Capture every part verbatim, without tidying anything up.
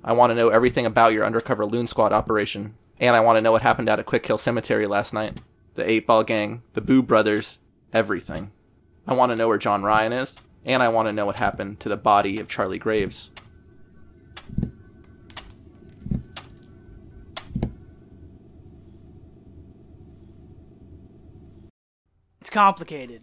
I want to know everything about your undercover Loon Squad operation. And I want to know what happened at a Quick Kill Cemetery last night. The eight ball Gang, the Boo Brothers, everything. I want to know where John Ryan is, and I want to know what happened to the body of Charlie Graves. It's complicated.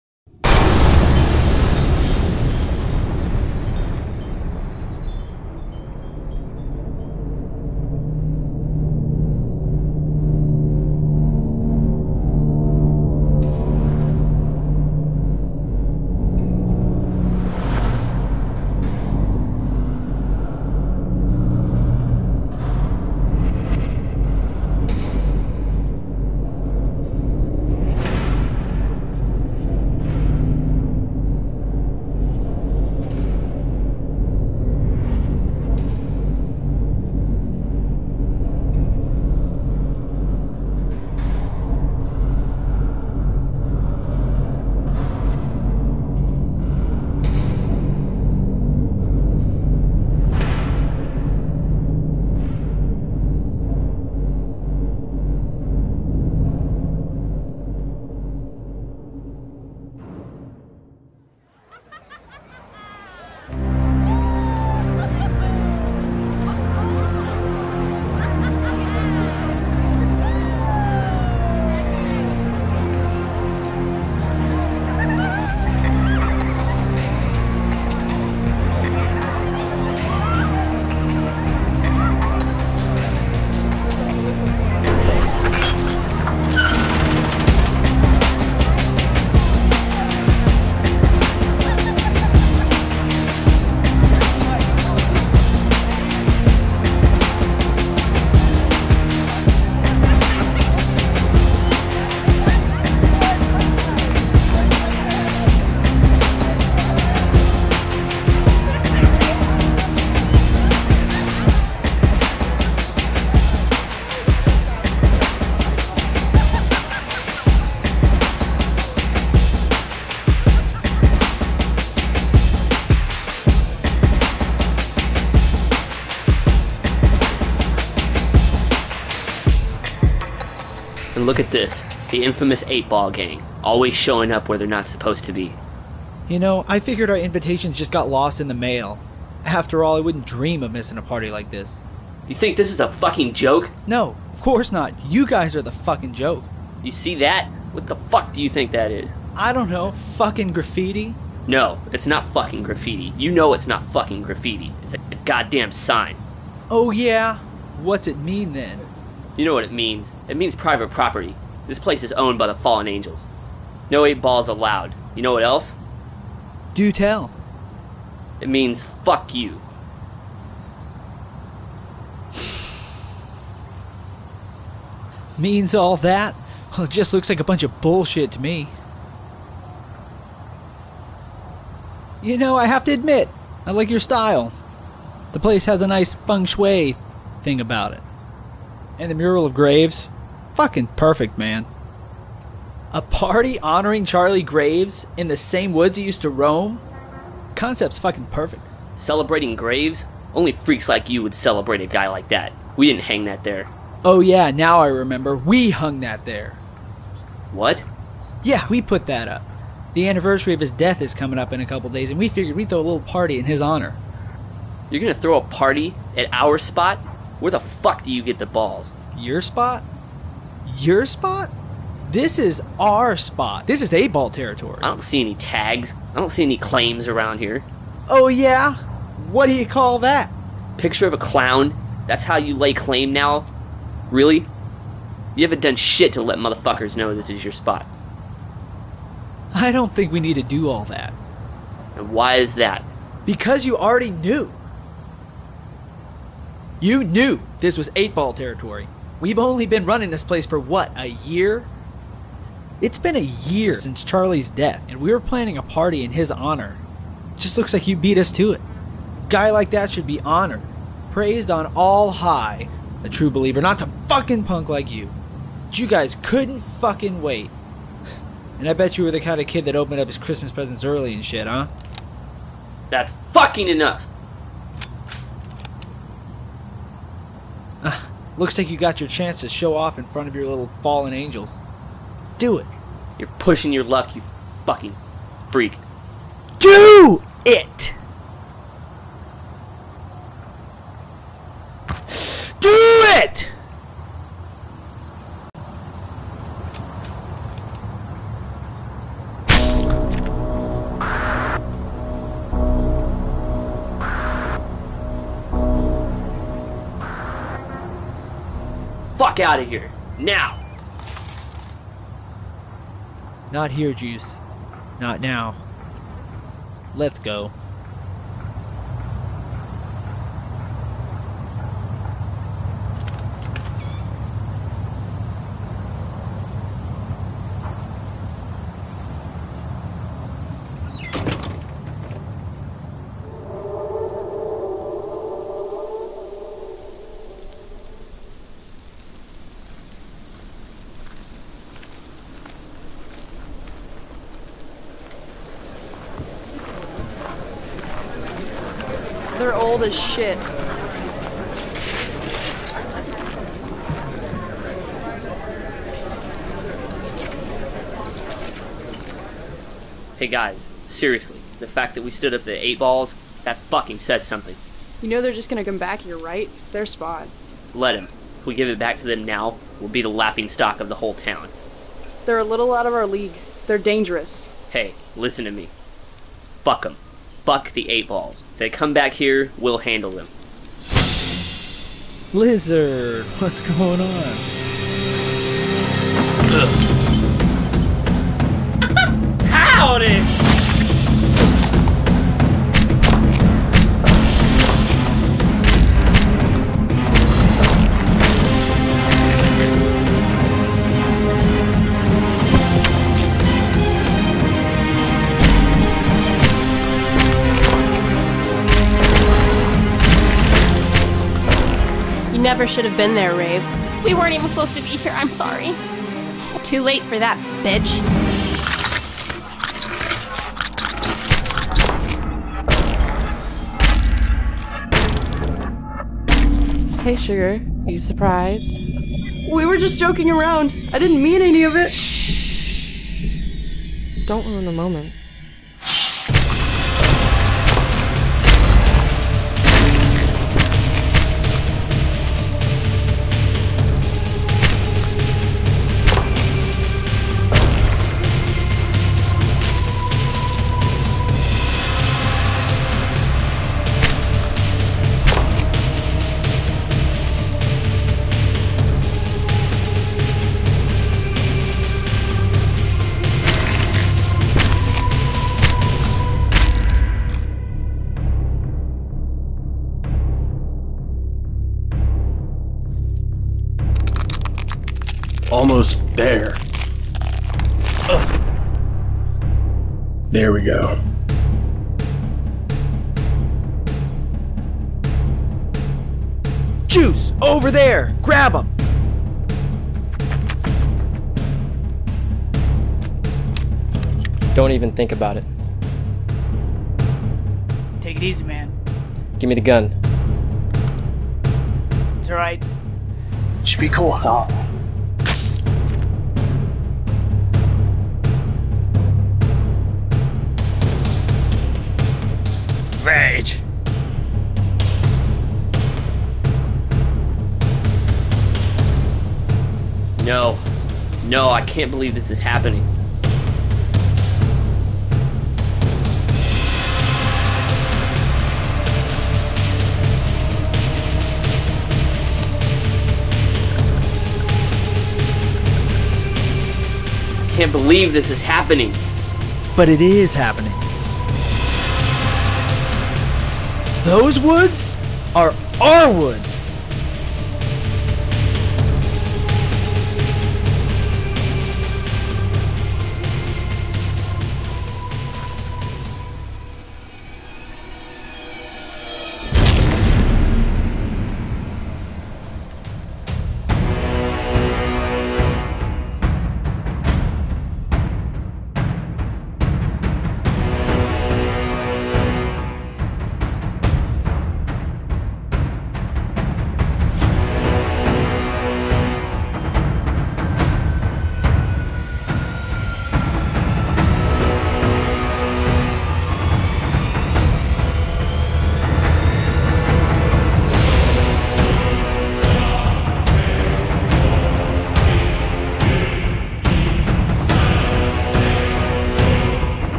And look at this, the infamous eight ball Gang, always showing up where they're not supposed to be. You know, I figured our invitations just got lost in the mail. After all, I wouldn't dream of missing a party like this. You think this is a fucking joke? No, of course not. You guys are the fucking joke. You see that? What the fuck do you think that is? I don't know, fucking graffiti? No, it's not fucking graffiti. You know it's not fucking graffiti. It's a, a goddamn sign. Oh yeah? What's it mean then? You know what it means. It means private property. This place is owned by the Fallen Angels. No eight balls allowed. You know what else? Do tell. It means fuck you. Means all that? Well, it just looks like a bunch of bullshit to me. You know, I have to admit, I like your style. The place has a nice feng shui thing about it. And the mural of Graves, fucking perfect, man. A party honoring Charlie Graves in the same woods he used to roam? Concept's fucking perfect. Celebrating Graves? Only freaks like you would celebrate a guy like that. We didn't hang that there. Oh yeah, now I remember. We hung that there. What? Yeah, we put that up. The anniversary of his death is coming up in a couple days, and we figured we'd throw a little party in his honor. You're gonna throw a party at our spot? Where the fuck do you get the balls? Your spot? Your spot? This is our spot. This is eight ball territory. I don't see any tags. I don't see any claims around here. Oh yeah? What do you call that? Picture of a clown? That's how you lay claim now? Really? You haven't done shit to let motherfuckers know this is your spot. I don't think we need to do all that. And why is that? Because you already knew. You knew this was eight ball territory. We've only been running this place for what, a year? It's been a year since Charlie's death, and we were planning a party in his honor. Just looks like you beat us to it. A guy like that should be honored, praised on all high. A true believer, not some fucking punk like you. But you guys couldn't fucking wait. And I bet you were the kind of kid that opened up his Christmas presents early and shit, huh? That's fucking enough! Looks like you got your chance to show off in front of your little fallen angels. Do it. You're pushing your luck, you fucking freak. Do it! Do it! Fuck out of here, now! Not here, Juice. Not now. Let's go. They're old as shit. Hey guys, seriously, the fact that we stood up to the eight balls, that fucking says something. You know they're just gonna come back here, right? It's their spot. Let him. If we give it back to them now, we'll be the laughing stock of the whole town. They're a little out of our league. They're dangerous. Hey, listen to me. Fuck them. Fuck the eight balls. If they come back here, we'll handle them. Lizard, what's going on? Howdy! You never should have been there, Rave. We weren't even supposed to be here, I'm sorry. Too late for that, bitch. Hey, Sugar. Are you surprised? We were just joking around. I didn't mean any of it. Don't ruin the moment. Almost there. Ugh. There we go. Juice, over there! Grab him! Don't even think about it. Take it easy, man. Give me the gun. It's alright. Should be cool. It's all. Rage! No. No, I can't believe this is happening. I can't believe this is happening. But it is happening. Those woods are our woods.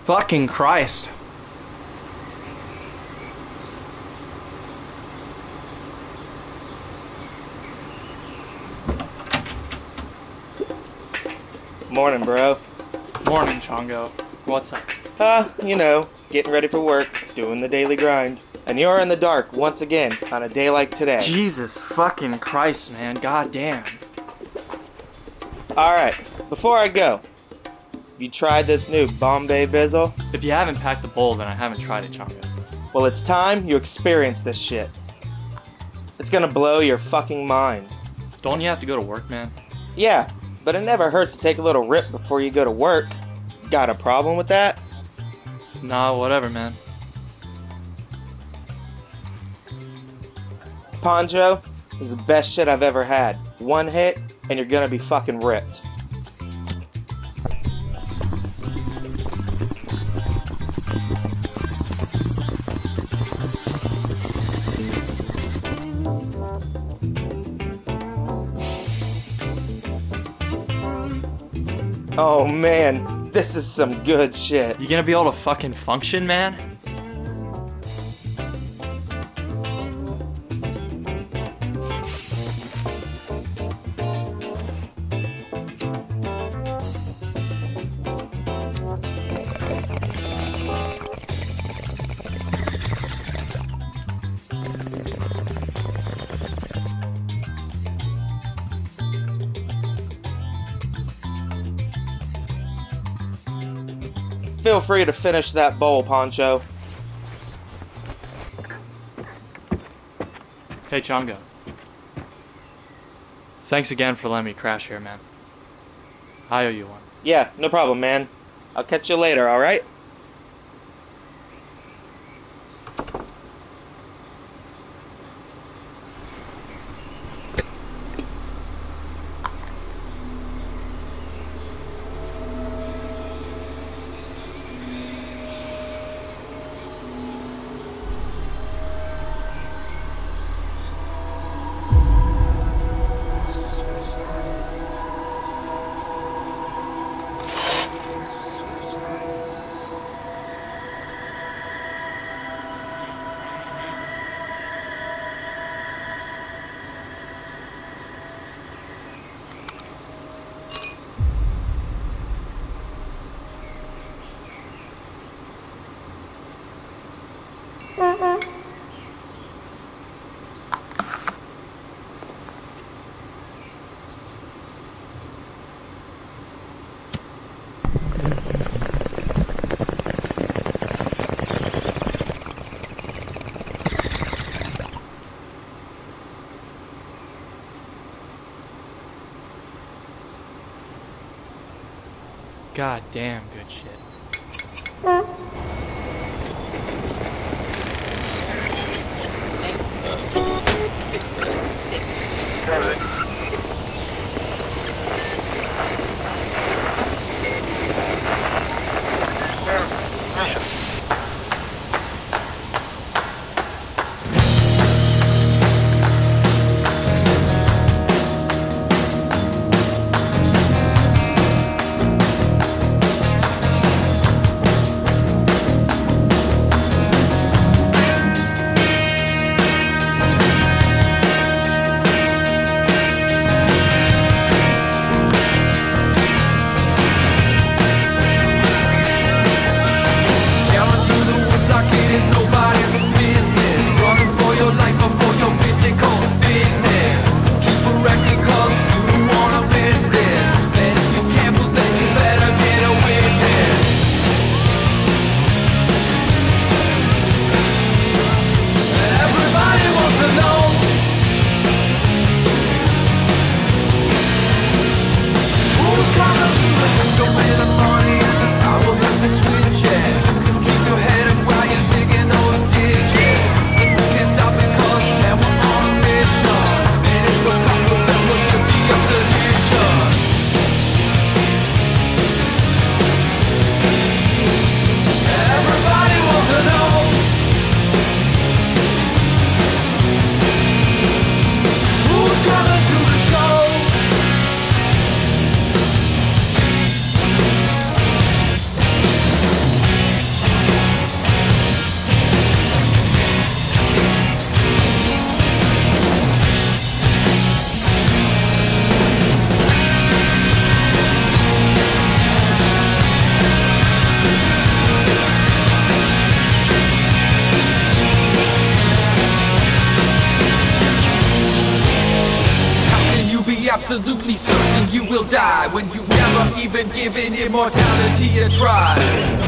fucking Christ. Morning, bro. Morning, Chongo. What's up? Uh, you know, getting ready for work, doing the daily grind. And you're in the dark once again on a day like today. Jesus fucking Christ, man. God damn. Alright, before I go, have you tried this new Bombay Bizzle? If you haven't packed the bowl, then I haven't tried it, Chongo. Well, it's time you experience this shit. It's gonna blow your fucking mind. Don't you have to go to work, man? Yeah, but it never hurts to take a little rip before you go to work. Got a problem with that? Nah, whatever, man. Poncho is the best shit I've ever had. One hit, and you're gonna be fucking ripped. Oh man, this is some good shit. You gonna be able to fucking function, man? Feel free to finish that bowl, Poncho. Hey, Chongo. Thanks again for letting me crash here, man. I owe you one. Yeah, no problem, man. I'll catch you later, alright? God damn good shit. absolutely certain you will die when you've never even given immortality a try.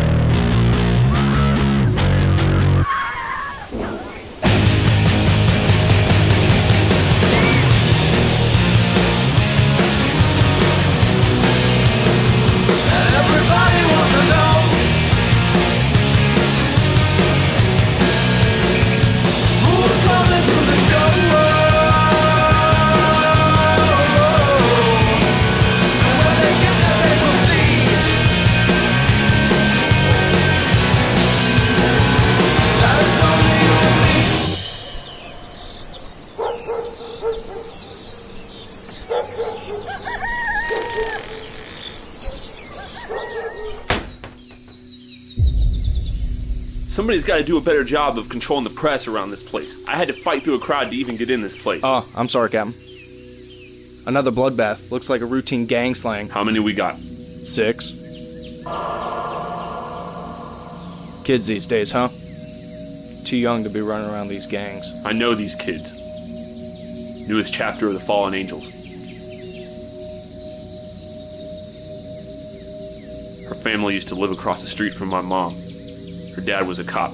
Somebody's got to do a better job of controlling the press around this place. I had to fight through a crowd to even get in this place. Oh, I'm sorry, Captain. Another bloodbath. Looks like a routine gang slang. How many we got? Six. Kids these days, huh? Too young to be running around these gangs. I know these kids. Newest chapter of the Fallen Angels. Her family used to live across the street from my mom. Her dad was a cop.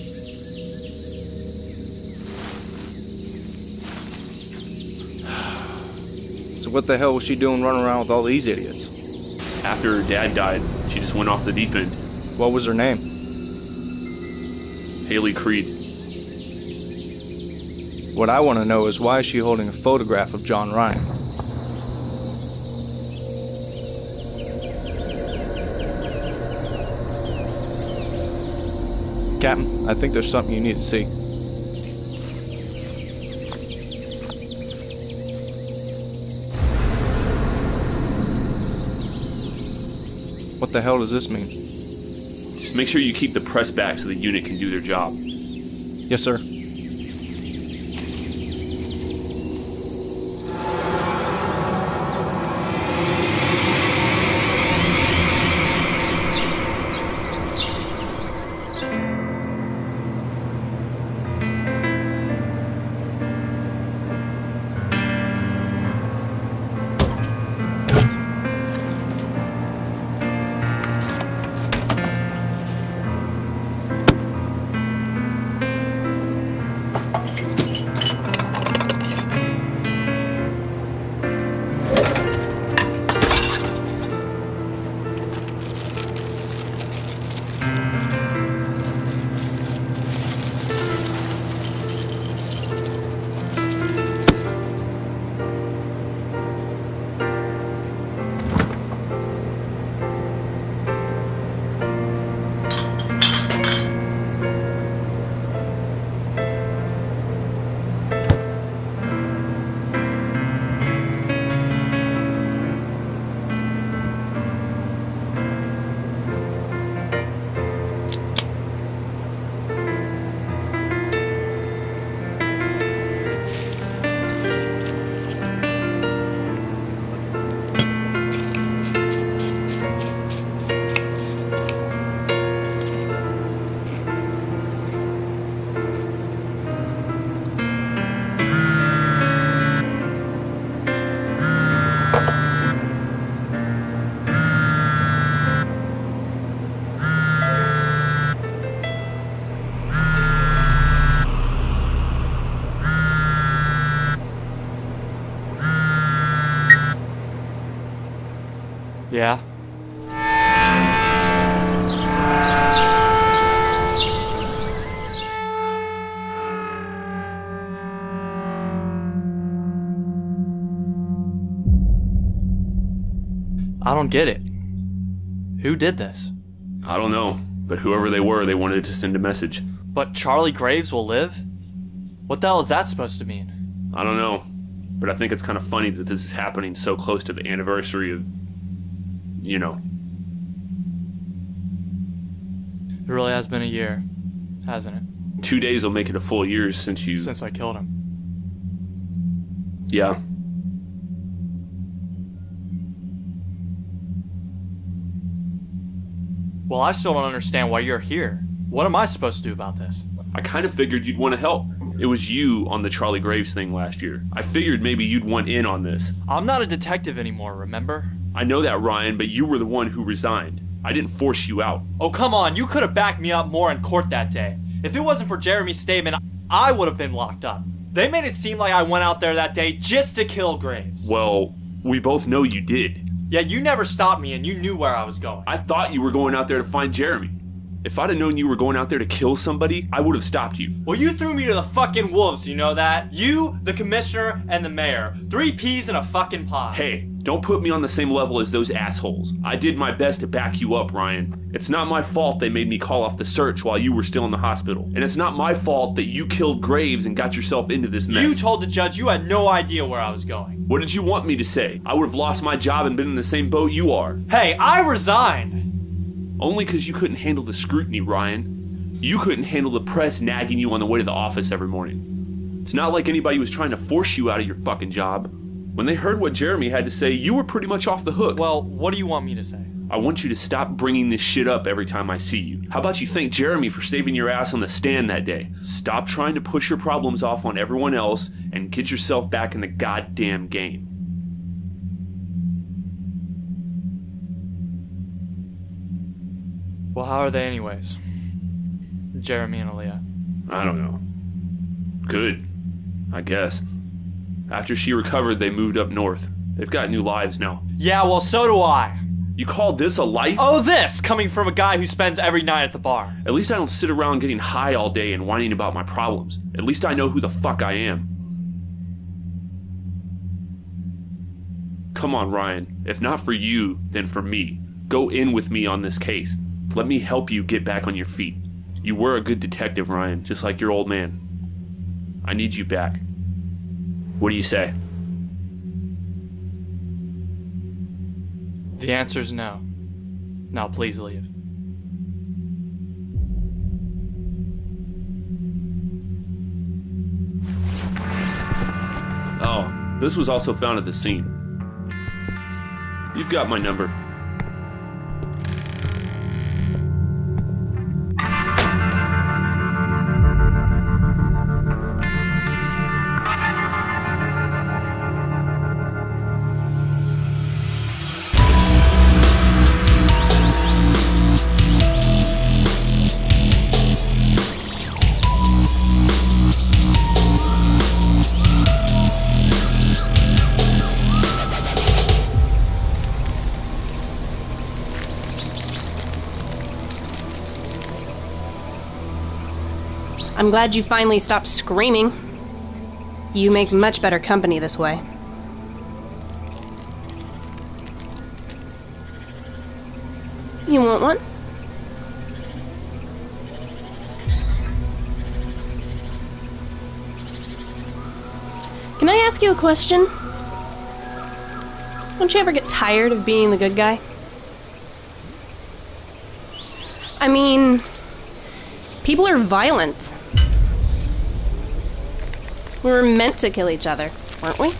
So what the hell was she doing running around with all these idiots? After her dad died, she just went off the deep end. What was her name? Haley Creed. What I want to know is why is she holding a photograph of John Ryan? Captain, I think there's something you need to see. What the hell does this mean? Just make sure you keep the press back so the unit can do their job. Yes, sir. Yeah? I don't get it. Who did this? I don't know, but whoever they were, they wanted to send a message. But Charlie Graves will live? What the hell is that supposed to mean? I don't know, but I think it's kind of funny that this is happening so close to the anniversary of, you know. It really has been a year, hasn't it? Two days will make it a full year since you... Since I killed him. Yeah. Well, I still don't understand why you're here. What am I supposed to do about this? I kind of figured you'd want to help. It was you on the Charlie Graves thing last year. I figured maybe you'd want in on this. I'm not a detective anymore, remember? I know that, Ryan, but you were the one who resigned. I didn't force you out. Oh, come on, you could have backed me up more in court that day. If it wasn't for Jeremy's statement, I would have been locked up. They made it seem like I went out there that day just to kill Graves. Well, we both know you did. Yeah, you never stopped me and you knew where I was going. I thought you were going out there to find Jeremy. If I'd have known you were going out there to kill somebody, I would have stopped you. Well, you threw me to the fucking wolves, you know that? You, the commissioner, and the mayor. Three peas in a fucking pod. Hey, don't put me on the same level as those assholes. I did my best to back you up, Ryan. It's not my fault they made me call off the search while you were still in the hospital. And it's not my fault that you killed Graves and got yourself into this mess. You told the judge you had no idea where I was going. What did you want me to say? I would have lost my job and been in the same boat you are. Hey, I resigned. Only because you couldn't handle the scrutiny, Ryan. You couldn't handle the press nagging you on the way to the office every morning. It's not like anybody was trying to force you out of your fucking job. When they heard what Jeremy had to say, you were pretty much off the hook. Well, what do you want me to say? I want you to stop bringing this shit up every time I see you. How about you thank Jeremy for saving your ass on the stand that day? Stop trying to push your problems off on everyone else and get yourself back in the goddamn game. Well, how are they anyways? Jeremy and Aaliyah. I don't know. Good, I guess. After she recovered, they moved up north. They've got new lives now. Yeah, well, so do I. You call this a life? Oh, this! Coming from a guy who spends every night at the bar. At least I don't sit around getting high all day and whining about my problems. At least I know who the fuck I am. Come on, Ryan. If not for you, then for me. Go in with me on this case. Let me help you get back on your feet. You were a good detective, Ryan, just like your old man. I need you back. What do you say? The answer's no. Now please leave. Oh, this was also found at the scene. You've got my number. I'm glad you finally stopped screaming. You make much better company this way. You want one? Can I ask you a question? Don't you ever get tired of being the good guy? I mean, people are violent. We were meant to kill each other, weren't we?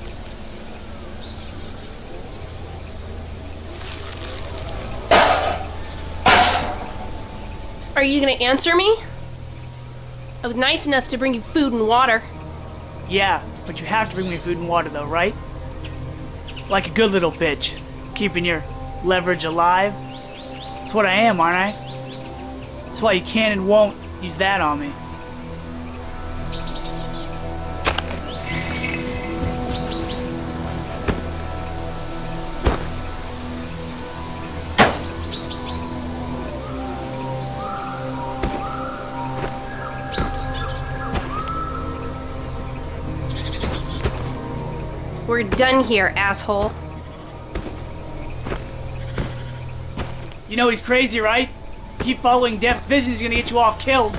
Are you gonna answer me? I was nice enough to bring you food and water. Yeah, but you have to bring me food and water though, right? Like a good little bitch, keeping your leverage alive. That's what I am, aren't I? That's why you can and won't use that on me. We're done here, asshole. You know he's crazy, right? Keep following Death's vision, he's gonna get you all killed.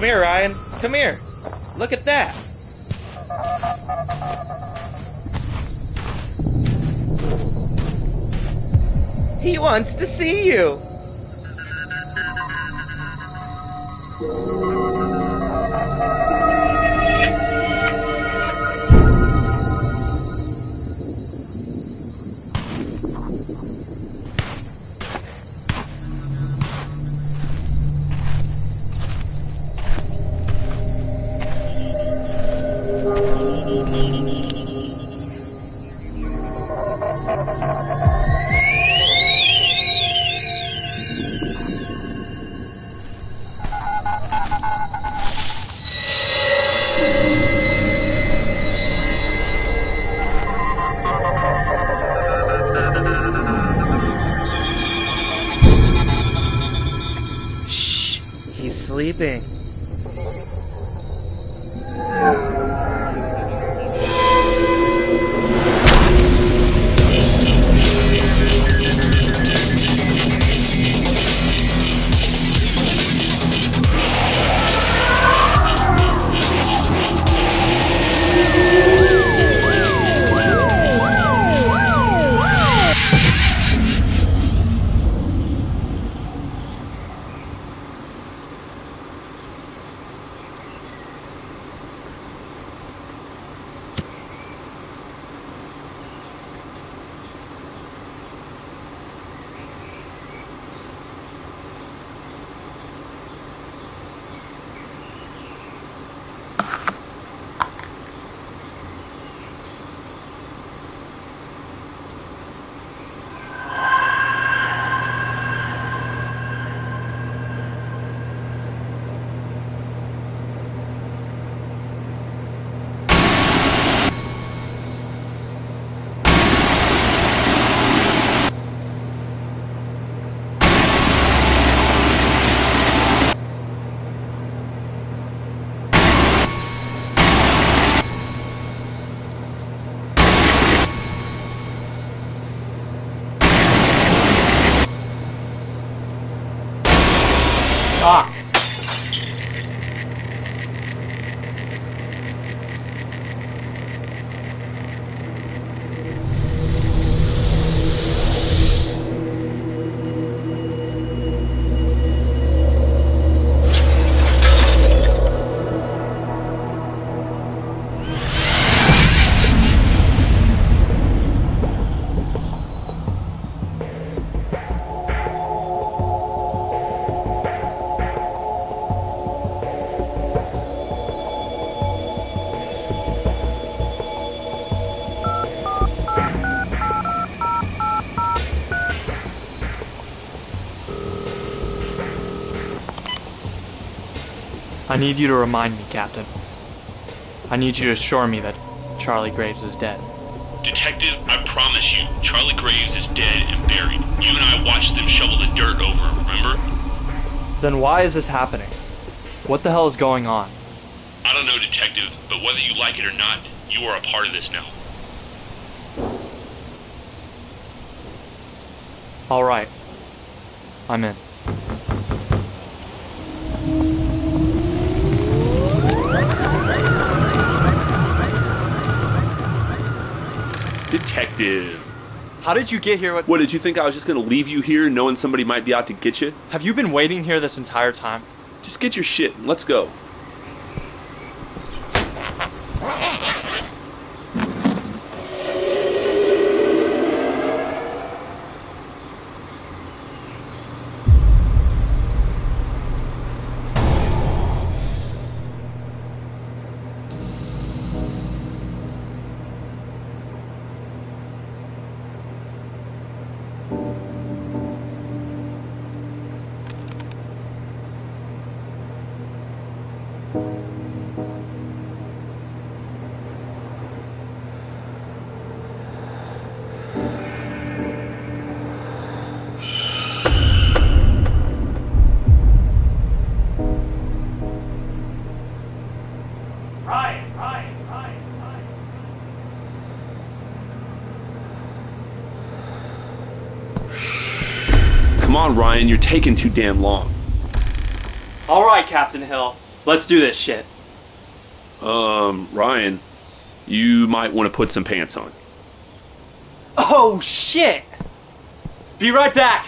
Come here, Ryan. Come here. Look at that. He wants to see you. Sleeping. Stop. I need you to remind me, Captain. I need you to assure me that Charlie Graves is dead. Detective, I promise you, Charlie Graves is dead and buried. You and I watched them shovel the dirt over him, remember? Then why is this happening? What the hell is going on? I don't know, Detective, but whether you like it or not, you are a part of this now. Alright. I'm in. Detective. How did you get here? What, what did you think I was just gonna leave you here knowing somebody might be out to get you? Have you been waiting here this entire time? Just get your shit and let's go. Come on, Ryan, you're taking too damn long. Alright, Captain Hill. Let's do this shit. Um, Ryan, you might want to put some pants on. Oh, shit! Be right back!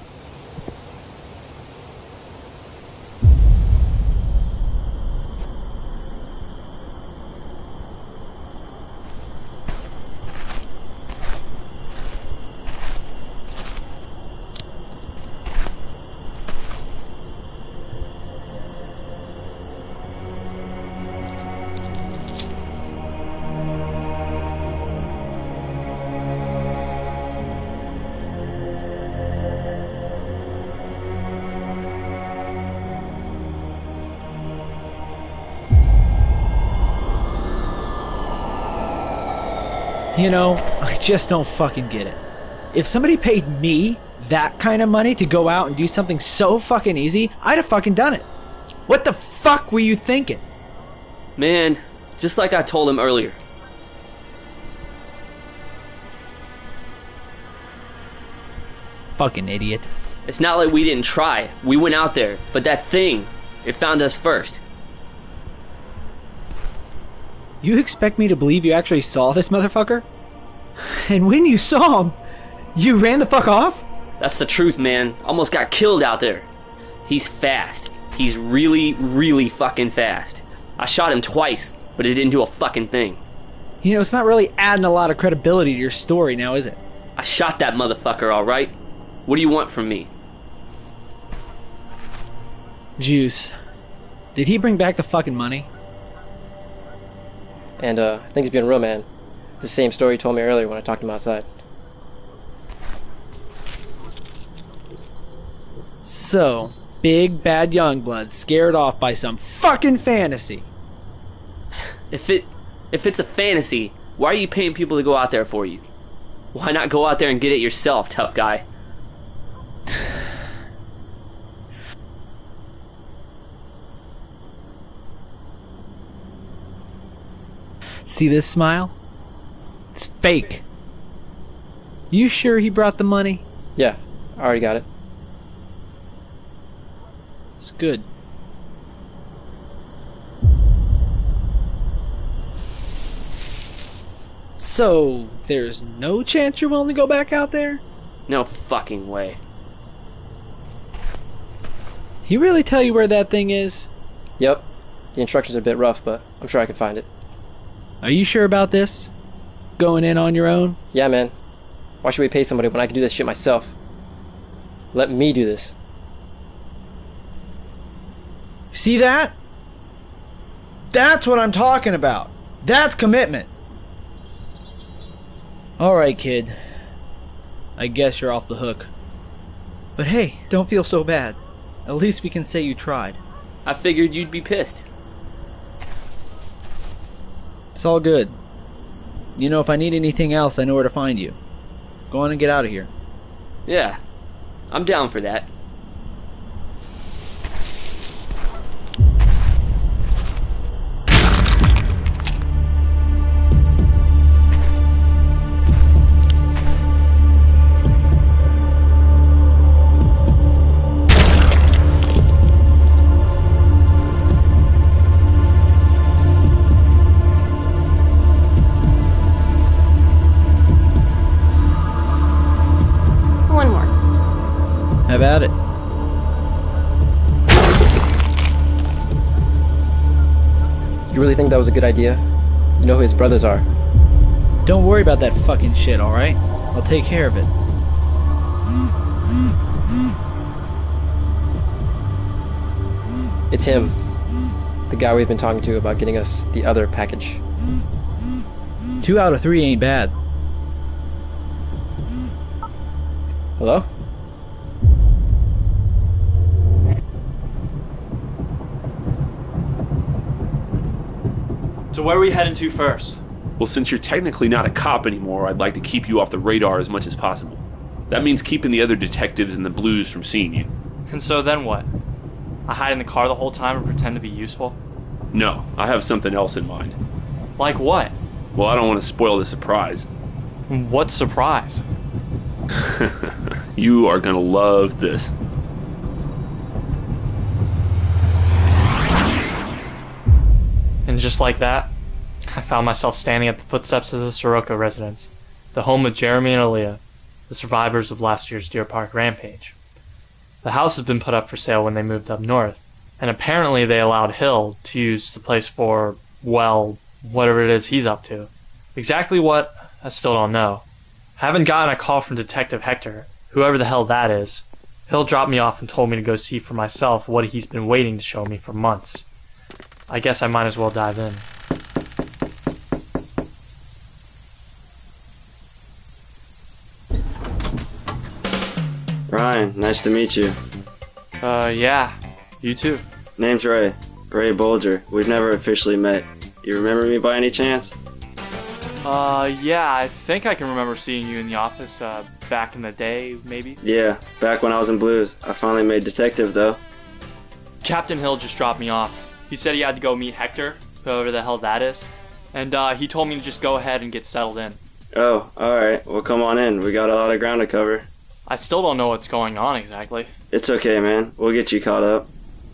You know, I just don't fucking get it. If somebody paid me that kind of money to go out and do something so fucking easy, I'd have fucking done it. What the fuck were you thinking? Man, just like I told him earlier. Fucking idiot. It's not like we didn't try. We went out there, but that thing, it found us first. You expect me to believe you actually saw this motherfucker? And when you saw him, you ran the fuck off? That's the truth, man. Almost got killed out there. He's fast. He's really, really fucking fast. I shot him twice, but it didn't do a fucking thing. You know, it's not really adding a lot of credibility to your story now, is it? I shot that motherfucker, alright? What do you want from me? Juice. Did he bring back the fucking money? And uh, I think he's being real, man. It's the same story he told me earlier when I talked to him outside. So, big bad Youngblood scared off by some fucking fantasy. If it, if it's a fantasy, why are you paying people to go out there for you? Why not go out there and get it yourself, tough guy? See this smile? It's fake. You sure he brought the money? Yeah, I already got it. It's good. So, there's no chance you're willing to go back out there? No fucking way. He really tell you where that thing is? Yep. The instructions are a bit rough, but I'm sure I can find it. Are you sure about this? Going in on your own? Yeah, man. Why should we pay somebody when I can do this shit myself? Let me do this. See that? That's what I'm talking about. That's commitment. Alright, kid. I guess you're off the hook. But hey, don't feel so bad. At least we can say you tried. I figured you'd be pissed. It's all good. You know, if I need anything else, I know where to find you. Go on and get out of here. Yeah, I'm down for that. Have at it. You really think that was a good idea? You know who his brothers are. Don't worry about that fucking shit, alright? I'll take care of it. It's him. The guy we've been talking to about getting us the other package. Two out of three ain't bad. Hello? So where are we heading to first? Well, since you're technically not a cop anymore, I'd like to keep you off the radar as much as possible. That means keeping the other detectives and the Blues from seeing you. And so then what? I hide in the car the whole time and pretend to be useful? No, I have something else in mind. Like what? Well, I don't want to spoil the surprise. What surprise? You are gonna love this. And just like that, I found myself standing at the footsteps of the Sirocco residence, the home of Jeremy and Aaliyah, the survivors of last year's Deer Park rampage. The house has been put up for sale when they moved up north, and apparently they allowed Hill to use the place for, well, whatever it is he's up to. Exactly what, I still don't know. I haven't gotten a call from Detective Hector, whoever the hell that is. Hill dropped me off and told me to go see for myself what he's been waiting to show me for months. I guess I might as well dive in. Ryan, nice to meet you. Uh, yeah. You too. Name's Ray. Ray Bolger. We've never officially met. You remember me by any chance? Uh, yeah, I think I can remember seeing you in the office, uh, back in the day, maybe? Yeah, back when I was in Blues. I finally made detective, though. Captain Hill just dropped me off. He said he had to go meet Hector, whoever the hell that is, and, uh, he told me to just go ahead and get settled in. Oh, alright. Well, come on in. We got a lot of ground to cover. I still don't know what's going on exactly. It's okay, man. We'll get you caught up.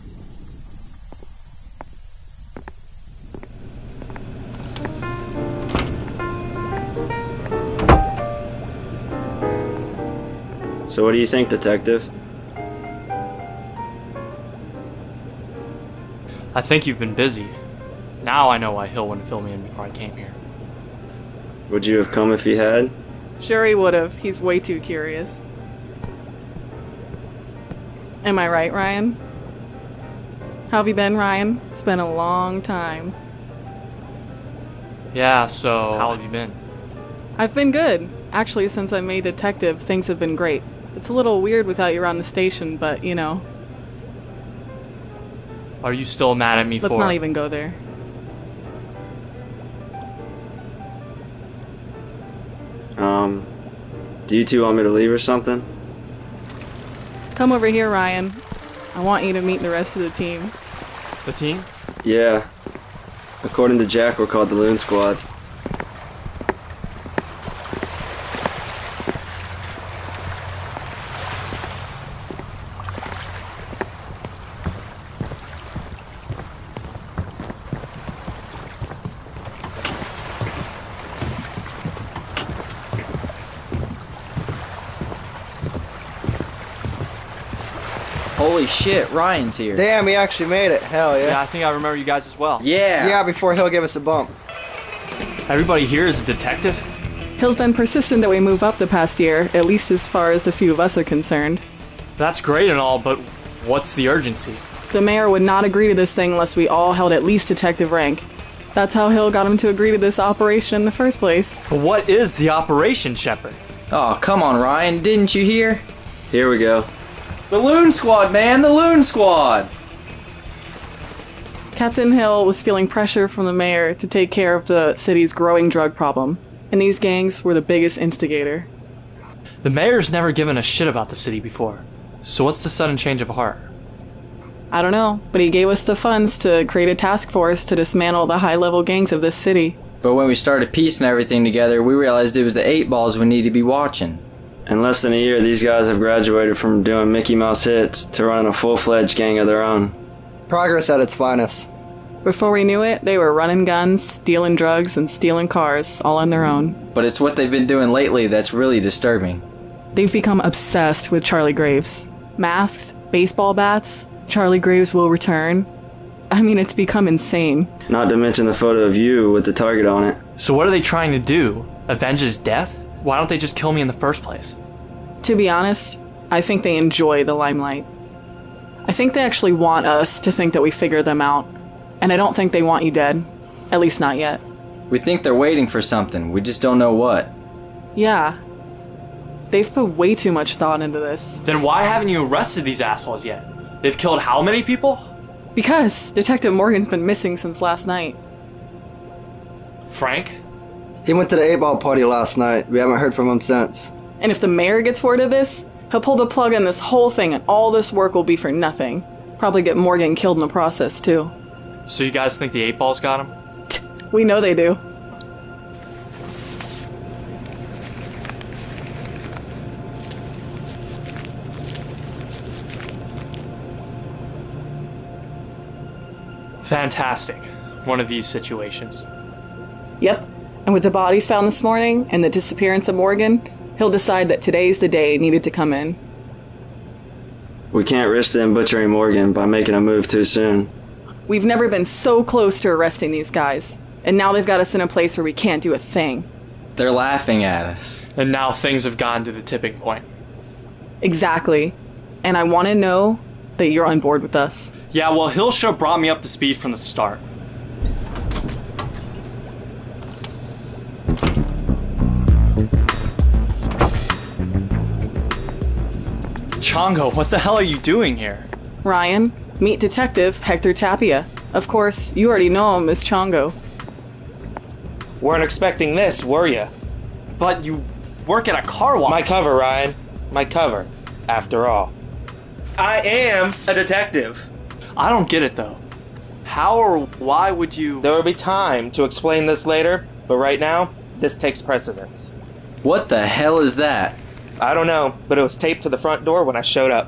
So what do you think, detective? I think you've been busy. Now I know why Hill wouldn't fill me in before I came here. Would you have come if he had? Sure he would have. He's way too curious. Am I right, Ryan? How have you been, Ryan? It's been a long time. Yeah, so how have you been? I've been good. Actually, since I made detective, things have been great. It's a little weird without you around the station, but, you know. Are you still mad at me Let's for... not even go there. Um, do you two want me to leave or something? Come over here, Ryan. I want you to meet the rest of the team. The team? Yeah. According to Jack, we're called the Loon Squad. Holy shit, Ryan's here. Damn, he actually made it. Hell yeah. Yeah, I think I remember you guys as well. Yeah. Yeah, before Hill gave us a bump. Everybody here is a detective? Hill's been persistent that we move up the past year, at least as far as the few of us are concerned. That's great and all, but what's the urgency? The mayor would not agree to this thing unless we all held at least detective rank. That's how Hill got him to agree to this operation in the first place. But what is the operation, Shepard? Oh, come on, Ryan. Didn't you hear? Here we go. The Loon Squad, man! The Loon Squad! Captain Hill was feeling pressure from the mayor to take care of the city's growing drug problem, and these gangs were the biggest instigator. The mayor's never given a shit about the city before, so what's the sudden change of heart? I don't know, but he gave us the funds to create a task force to dismantle the high-level gangs of this city. But when we started piecing everything together, we realized it was the eight balls we need to be watching. In less than a year, these guys have graduated from doing Mickey Mouse hits to running a full-fledged gang of their own. Progress at its finest. Before we knew it, they were running guns, dealing drugs, and stealing cars, all on their own. But it's what they've been doing lately that's really disturbing. They've become obsessed with Charlie Graves. Masks, baseball bats, Charlie Graves will return. I mean, it's become insane. Not to mention the photo of you with the target on it. So what are they trying to do? Avenge his death? Why don't they just kill me in the first place? To be honest, I think they enjoy the limelight. I think they actually want us to think that we figured them out. And I don't think they want you dead. At least not yet. We think they're waiting for something. We just don't know what. Yeah. They've put way too much thought into this. Then why haven't you arrested these assholes yet? They've killed how many people? Because Detective Morgan's been missing since last night. Frank? He went to the eight-ball party last night. We haven't heard from him since. And if the mayor gets word of this, he'll pull the plug on this whole thing and all this work will be for nothing. Probably get Morgan killed in the process, too. So you guys think the eight balls got him? We know they do. Fantastic. one of these situations. Yep. And with the bodies found this morning and the disappearance of Morgan, he'll decide that today's the day he needed to come in. We can't risk them butchering Morgan by making a move too soon. We've never been so close to arresting these guys, and now they've got us in a place where we can't do a thing. They're laughing at us. And now things have gotten to the tipping point. Exactly. And I want to know that you're on board with us. Yeah, well, Hill should have brought me up to speed from the start. Chongo, what the hell are you doing here? Ryan, meet Detective Hector Tapia. Of course, you already know him as Chongo. Weren't expecting this, were ya? But you work at a car wash. My cover, Ryan. My cover, after all. I am a detective. I don't get it, though. How or why would you... There will be time to explain this later, but right now, this takes precedence. What the hell is that? I don't know, but it was taped to the front door when I showed up.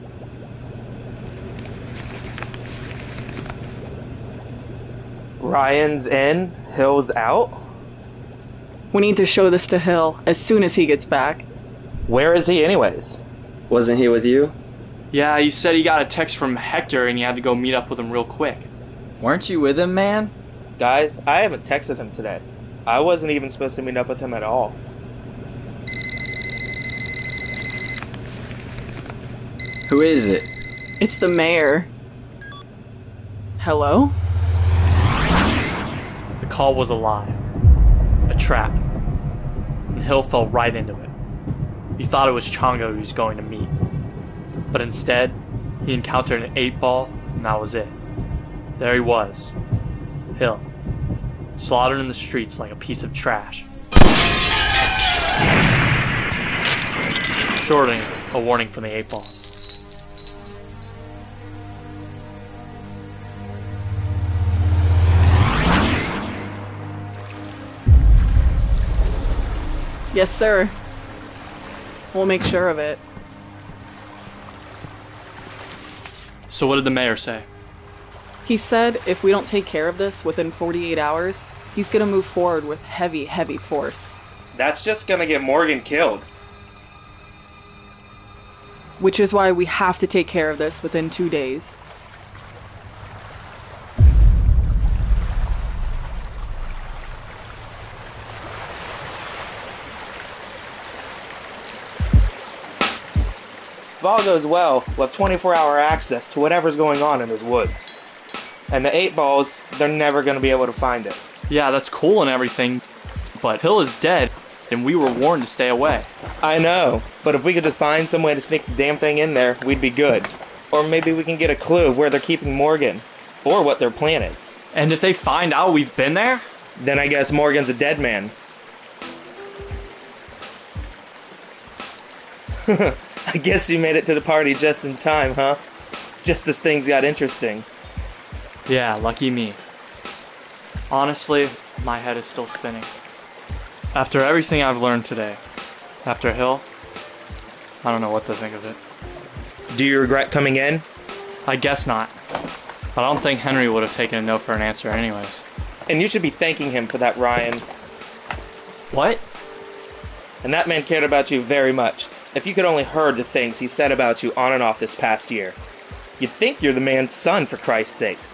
Ryan's in, Hill's out? We need to show this to Hill as soon as he gets back. Where is he anyways? Wasn't he with you? Yeah, he said he got a text from Hector and he had to go meet up with him real quick. Weren't you with him, man? Guys, I haven't texted him today. I wasn't even supposed to meet up with him at all. Who is it? It's the mayor. Hello? The call was a lie. A trap. And Hill fell right into it. He thought it was Chongo he was going to meet. But instead, he encountered an eight ball, and that was it. There he was. Hill. Slaughtered in the streets like a piece of trash. Shorting a warning from the eight balls. Yes, sir. We'll make sure of it. So what did the mayor say? He said if we don't take care of this within forty-eight hours, he's gonna move forward with heavy, heavy force. That's just gonna get Morgan killed. Which is why we have to take care of this within two days. If all goes well, we'll have twenty-four hour access to whatever's going on in those woods. And the eight balls, they're never going to be able to find it. Yeah, that's cool and everything, but Hill is dead, and we were warned to stay away. I know, but if we could just find some way to sneak the damn thing in there, we'd be good. Or maybe we can get a clue of where they're keeping Morgan, or what their plan is. And if they find out we've been there? Then I guess Morgan's a dead man. I guess you made it to the party just in time, huh? Just as things got interesting. Yeah, lucky me. Honestly, my head is still spinning. After everything I've learned today, after Hill, I don't know what to think of it. Do you regret coming in? I guess not. I don't think Henry would have taken a no for an answer anyways. And you should be thanking him for that, Ryan. What? And that man cared about you very much. If you could only heard the things he said about you on and off this past year. You'd think you're the man's son, for Christ's sakes.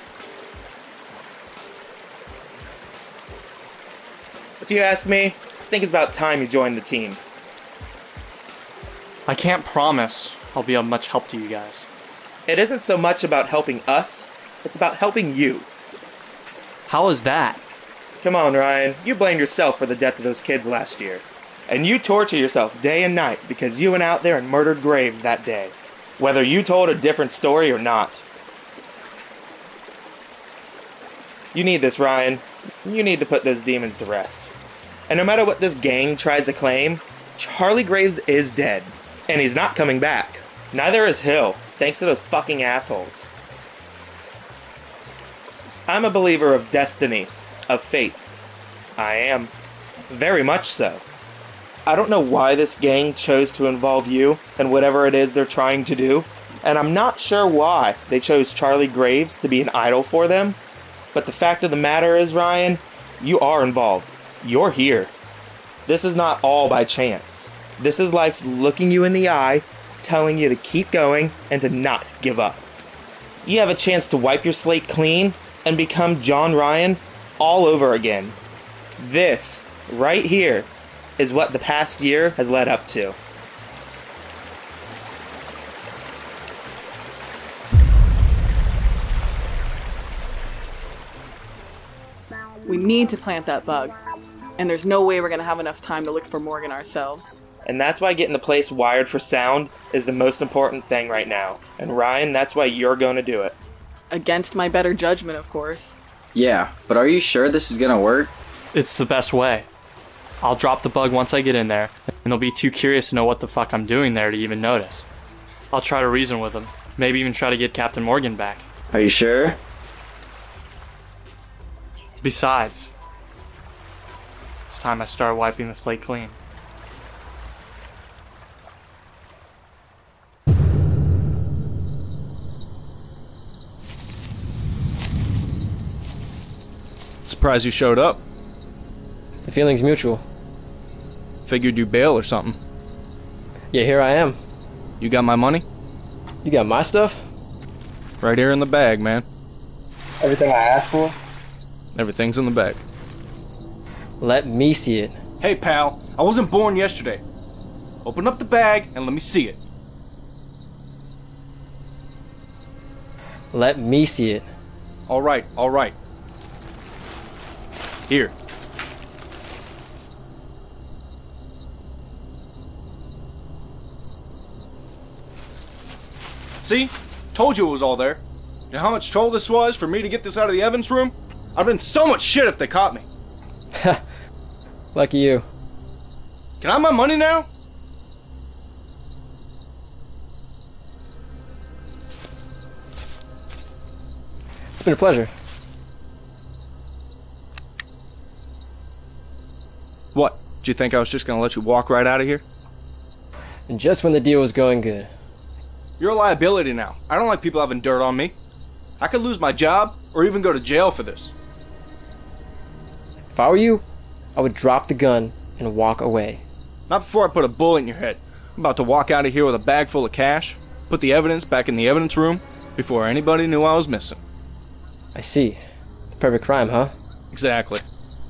If you ask me, I think it's about time you joined the team. I can't promise I'll be of much help to you guys. It isn't so much about helping us, it's about helping you. How is that? Come on, Ryan. You blamed yourself for the death of those kids last year. And you torture yourself day and night because you went out there and murdered Graves that day. Whether you told a different story or not. You need this, Ryan. You need to put those demons to rest. And no matter what this gang tries to claim, Charlie Graves is dead. And he's not coming back. Neither is Hill, thanks to those fucking assholes. I'm a believer of destiny, of fate. I am. Very much so. I don't know why this gang chose to involve you and whatever it is they're trying to do. And I'm not sure why they chose Charlie Graves to be an idol for them. But the fact of the matter is, Ryan, you are involved. You're here. This is not all by chance. This is life looking you in the eye, telling you to keep going and to not give up. You have a chance to wipe your slate clean and become John Ryan all over again. This, right here, is what the past year has led up to. We need to plant that bug. And there's no way we're gonna have enough time to look for Morgan ourselves. And that's why getting the place wired for sound is the most important thing right now. And Ryan, that's why you're going to do it. Against my better judgment, of course. Yeah, but are you sure this is gonna work? It's the best way. I'll drop the bug once I get in there, and they'll be too curious to know what the fuck I'm doing there to even notice. I'll try to reason with them. Maybe even try to get Captain Morgan back. Are you sure? Besides, it's time I start wiping the slate clean. Surprised you showed up. The feeling's mutual. Figured you bail or something. Yeah, here I am. You got my money? You got my stuff? Right here in the bag, man. Everything I asked for? Everything's in the bag. Let me see it. Hey, pal. I wasn't born yesterday. Open up the bag and let me see it. Let me see it. All right, all right. Here. See? Told you it was all there. You know how much trouble this was for me to get this out of the Evans room? I'd been so much shit if they caught me. Lucky you. Can I have my money now? It's been a pleasure. What? Do you think I was just gonna let you walk right out of here? And just when the deal was going good. You're a liability now. I don't like people having dirt on me. I could lose my job or even go to jail for this. If I were you, I would drop the gun and walk away. Not before I put a bullet in your head. I'm about to walk out of here with a bag full of cash, put the evidence back in the evidence room before anybody knew I was missing. I see. The perfect crime, huh? Exactly.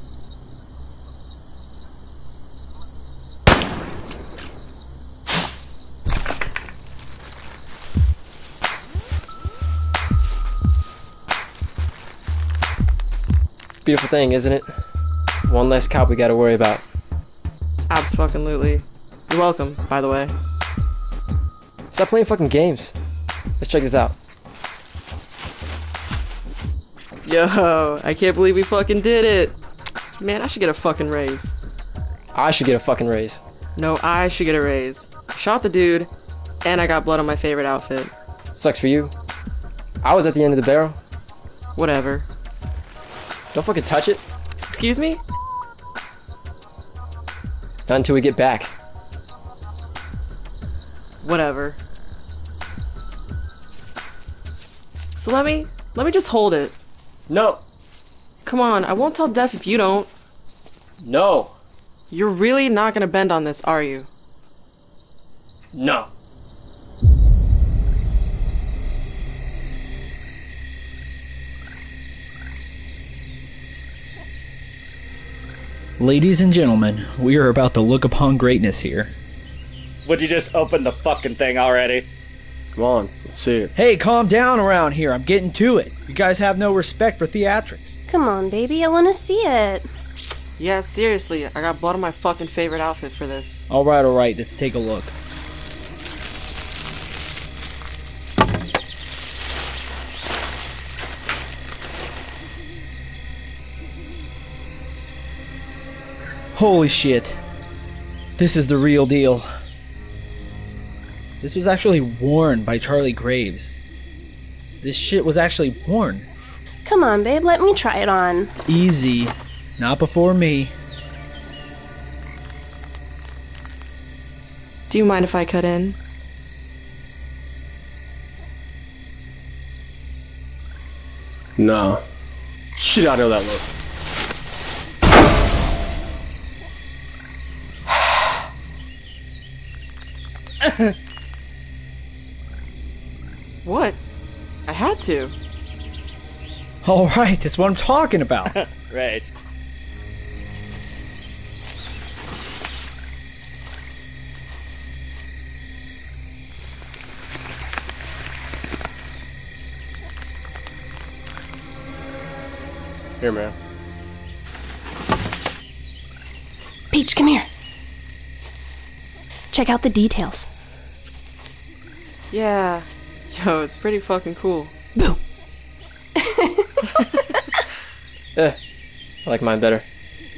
Beautiful thing, isn't it? One less cop we gotta worry about. Abso-fucking-lutely. You're welcome, by the way. Stop playing fucking games. Let's check this out. Yo, I can't believe we fucking did it. Man, I should get a fucking raise. I should get a fucking raise. No, I should get a raise. Shot the dude, and I got blood on my favorite outfit. Sucks for you. I was at the end of the barrel. Whatever. Don't fucking touch it. Excuse me? Not until we get back. Whatever. So let me, let me just hold it. No. Come on, I won't tell Def if you don't. No. You're really not gonna bend on this, are you? No. Ladies and gentlemen, we are about to look upon greatness here. Would you just open the fucking thing already? Come on, let's see it. Hey, calm down around here. I'm getting to it. You guys have no respect for theatrics. Come on, baby. I want to see it. Yeah, seriously. I got blood on my fucking favorite outfit for this. Alright, alright. Let's take a look. Holy shit. This is the real deal. This was actually worn by Charlie Graves. This shit was actually worn. Come on, babe. Let me try it on. Easy. Not before me. Do you mind if I cut in? No. Shit out of that look. What? I had to. Alright, that's what I'm talking about. Right. Here, man. Peach, come here. Check out the details. Yeah. Yo, it's pretty fucking cool. Boom. Eh, I like mine better.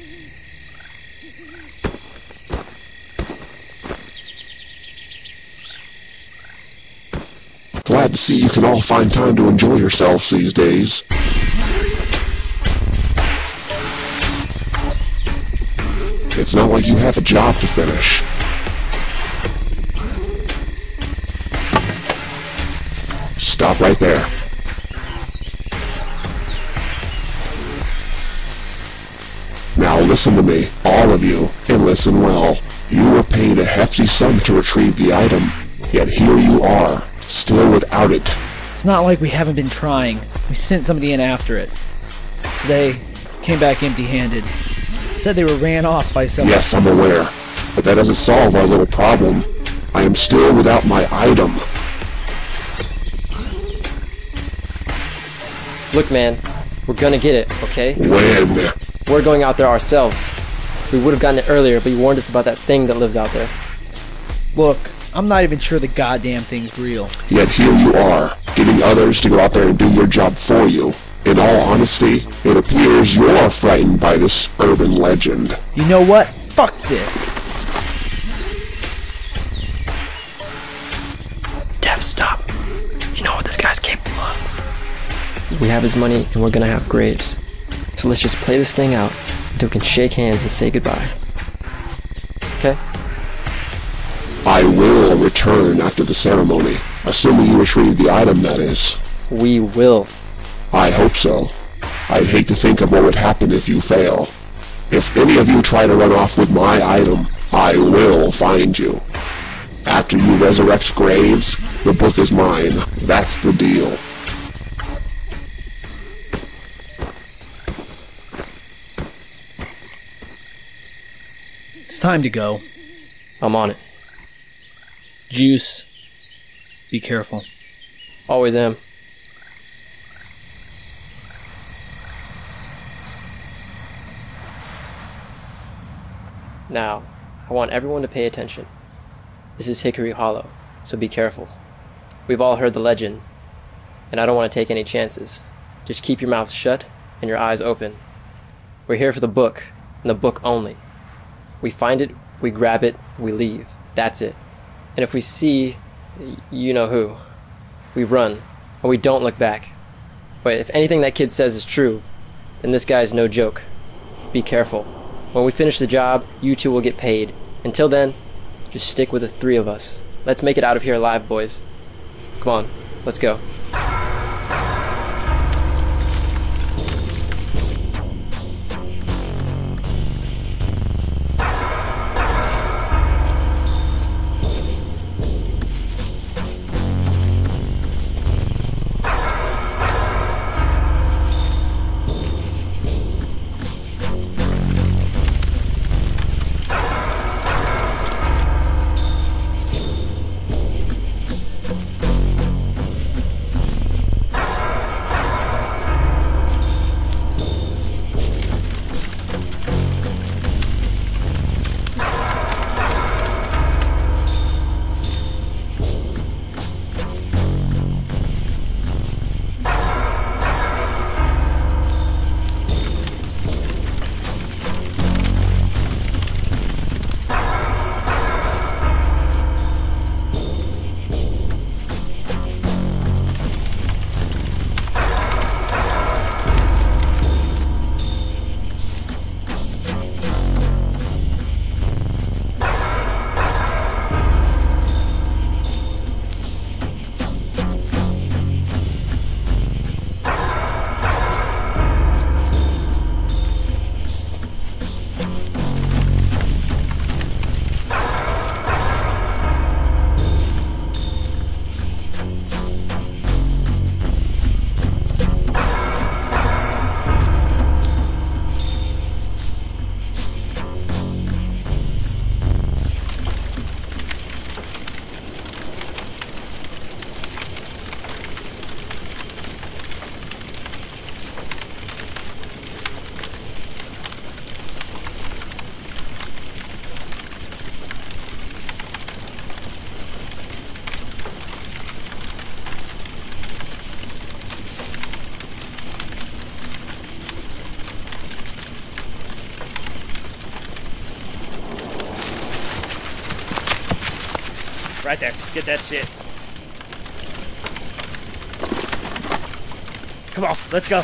Glad to see you can all find time to enjoy yourselves these days. It's not like you have a job to finish. Stop right there. Now listen to me, all of you, and listen well. You were paid a hefty sum to retrieve the item, yet here you are, still without it. It's not like we haven't been trying. We sent somebody in after it. So they came back empty-handed. Said they were ran off by someone. Yes, I'm aware, but that doesn't solve our little problem. I am still without my item. Look, man, we're gonna get it, okay? When? We're going out there ourselves. We would have gotten it earlier, but you warned us about that thing that lives out there. Look, I'm not even sure the goddamn thing's real. Yet here you are, getting others to go out there and do your job for you. In all honesty, it appears you're frightened by this urban legend. You know what? Fuck this. Dev, stop. You know what this guy's capable of. We have his money, and we're gonna have Graves. So let's just play this thing out until we can shake hands and say goodbye. Okay? I will return after the ceremony, assuming you retrieve the item, that is. We will. I hope so. I'd hate to think of what would happen if you fail. If any of you try to run off with my item, I will find you. After you resurrect Graves, the book is mine. That's the deal. It's time to go. I'm on it. Juice. Be careful. Always am. Now, I want everyone to pay attention. This is Hickory Hollow, so be careful. We've all heard the legend, and I don't want to take any chances. Just keep your mouth shut and your eyes open. We're here for the book, and the book only. We find it, we grab it, we leave. That's it. And if we see, you know who, we run, and we don't look back. But if anything that kid says is true, then this guy's no joke. Be careful. When we finish the job, you two will get paid. Until then, just stick with the three of us. Let's make it out of here alive, boys. Come on, let's go. Right there. Get that shit. Come on, let's go.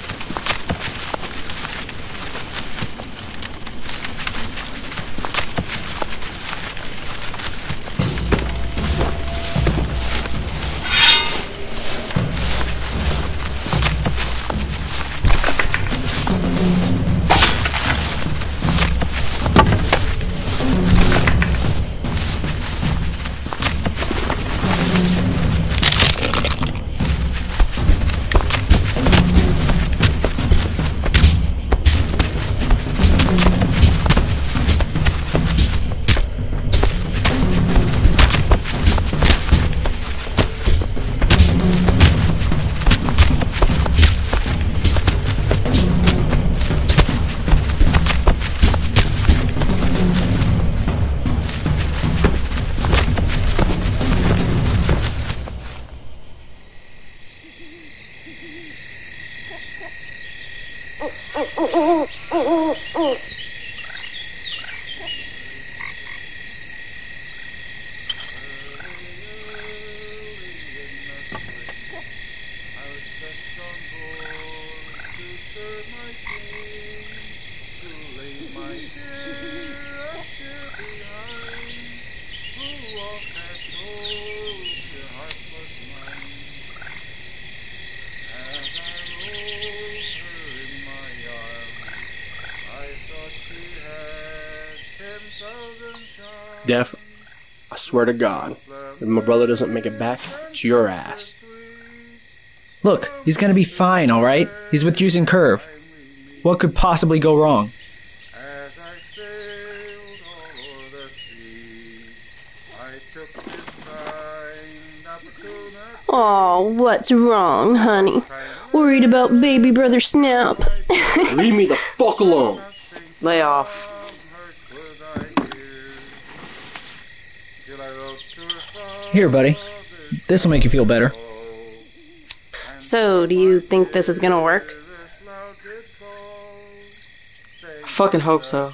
Def, I swear to God, if my brother doesn't make it back, it's your ass. Look, he's gonna be fine, alright? He's with Juice and Curve. What could possibly go wrong? Aw, what's wrong, honey? Worried about baby brother Snap? Leave me the fuck alone. Lay off. Here, buddy. This'll make you feel better. So, do you think this is gonna work? I fucking hope so.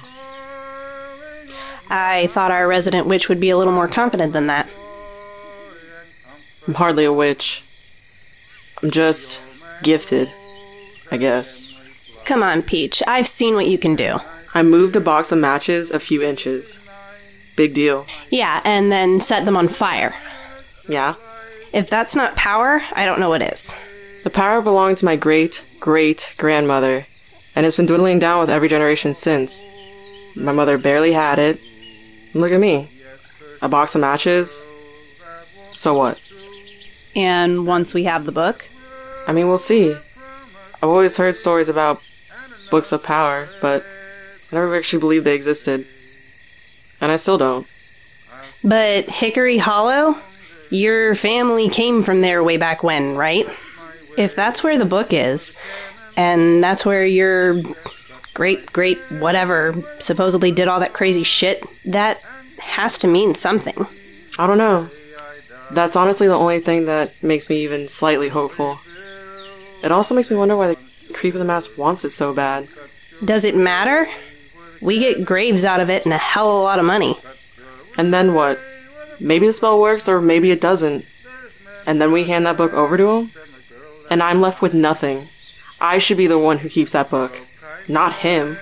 I thought our resident witch would be a little more confident than that. I'm hardly a witch. I'm just gifted, I guess. Come on, Peach. I've seen what you can do. I moved a box of matches a few inches. Big deal. Yeah, and then set them on fire. Yeah? If that's not power, I don't know what is. The power belonged to my great-great-grandmother, and it's been dwindling down with every generation since. My mother barely had it. And look at me. A box of matches. So what? And once we have the book? I mean, we'll see. I've always heard stories about books of power, but I never actually believed they existed. And I still don't. But Hickory Hollow? Your family came from there way back when, right? If that's where the book is, and that's where your great, great, whatever supposedly did all that crazy shit, that has to mean something. I don't know. That's honestly the only thing that makes me even slightly hopeful. It also makes me wonder why the Creep of the Mask wants it so bad. Does it matter? We get graves out of it and a hell of a lot of money. And then what? Maybe the spell works, or maybe it doesn't. And then we hand that book over to him? And I'm left with nothing. I should be the one who keeps that book, not him.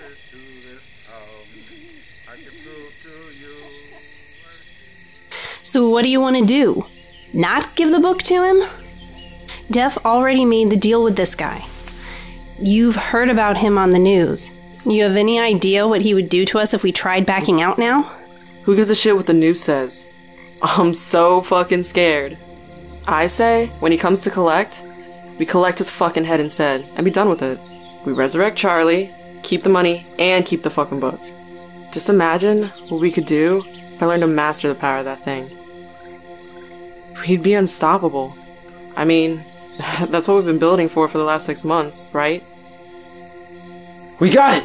So what do you want to do? Not give the book to him? Def already made the deal with this guy. You've heard about him on the news. You have any idea what he would do to us if we tried backing out now? Who gives a shit what the news says? I'm so fucking scared. I say, when he comes to collect, we collect his fucking head instead, and be done with it. We resurrect Charlie, keep the money, and keep the fucking book. Just imagine what we could do if I learned to master the power of that thing. We'd be unstoppable. I mean, that's what we've been building for for the last six months, right? We got it!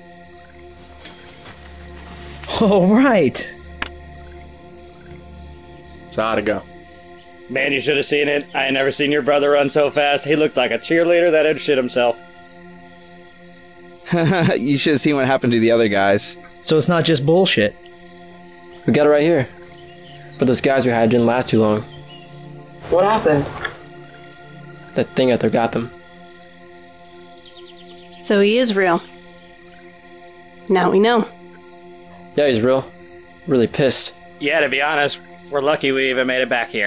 All right. So how'd it go? Man, you should have seen it. I ain't never seen your brother run so fast. He looked like a cheerleader that had shit himself. You should have seen what happened to the other guys. So it's not just bullshit. We got it right here. But those guys we had didn't last too long. What happened? That thing out there got them. So he is real. Now we know. Yeah, he's real. Really pissed. Yeah, to be honest, we're lucky we even made it back here.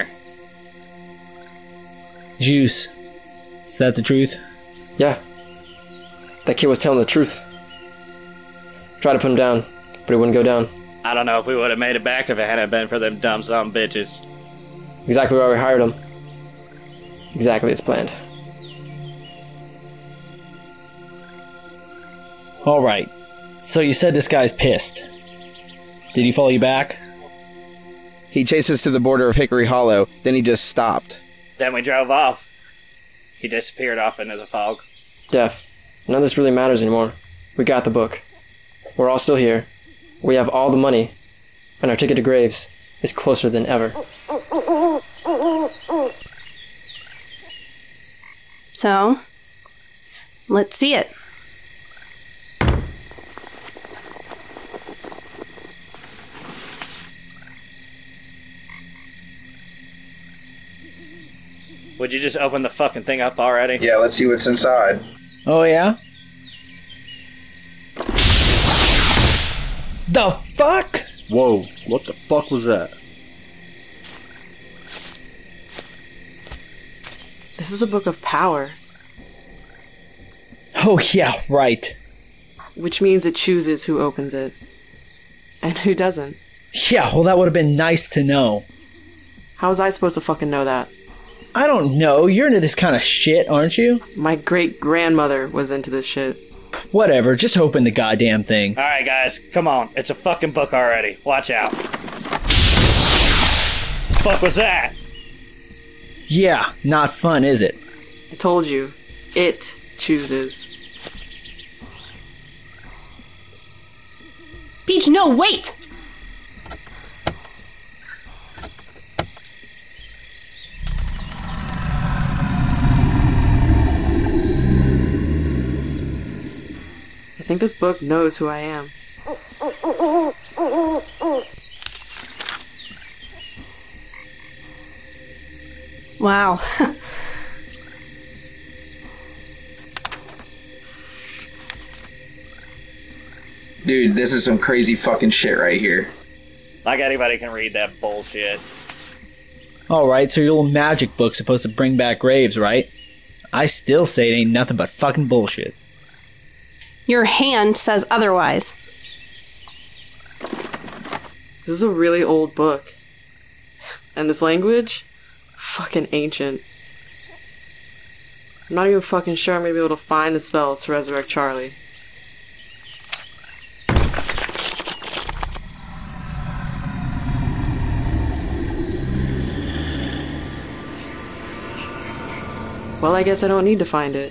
Juice. Is that the truth? Yeah. That kid was telling the truth. Tried to put him down, but he wouldn't go down. I don't know if we would have made it back if it hadn't been for them dumb some bitches. Exactly why we hired him. Exactly as planned. Alright. So you said this guy's pissed. Did he follow you back? He chased us to the border of Hickory Hollow, then he just stopped. Then we drove off. He disappeared off into the fog. Def, none of this really matters anymore. We got the book. We're all still here. We have all the money. And our ticket to Graves is closer than ever. So, let's see it. Would you just open the fucking thing up already? Yeah, let's see what's inside. Oh, yeah? The fuck? Whoa, what the fuck was that? This is a book of power. Oh, yeah, right. Which means it chooses who opens it. And who doesn't. Yeah, well, that would have been nice to know. How was I supposed to fucking know that? I don't know. You're into this kind of shit, aren't you? My great-grandmother was into this shit. Whatever, just open the goddamn thing. Alright, guys, come on. It's a fucking book already. Watch out. Fuck was that? Yeah, not fun, is it? I told you. It chooses. Peach, no, wait! I think this book knows who I am. Wow. Dude, this is some crazy fucking shit right here. Like anybody can read that bullshit. Alright, so your little magic book's supposed to bring back Graves, right? I still say it ain't nothing but fucking bullshit. Your hand says otherwise. This is a really old book. And this language? Fucking ancient. I'm not even fucking sure I'm gonna be able to find the spell to resurrect Charlie. Well, I guess I don't need to find it.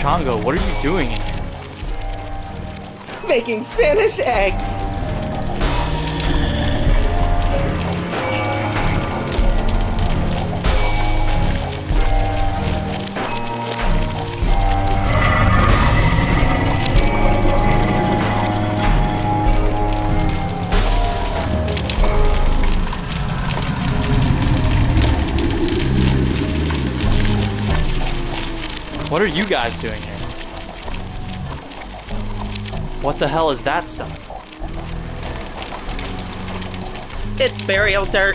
Chongo, what are you doing in here? Making Spanish eggs! What are you guys doing here? What the hell is that stuff? It's burial dirt.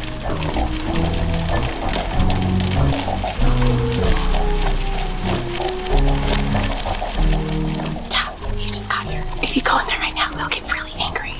Stop. He just got here. If you go in there right now, he'll get really angry.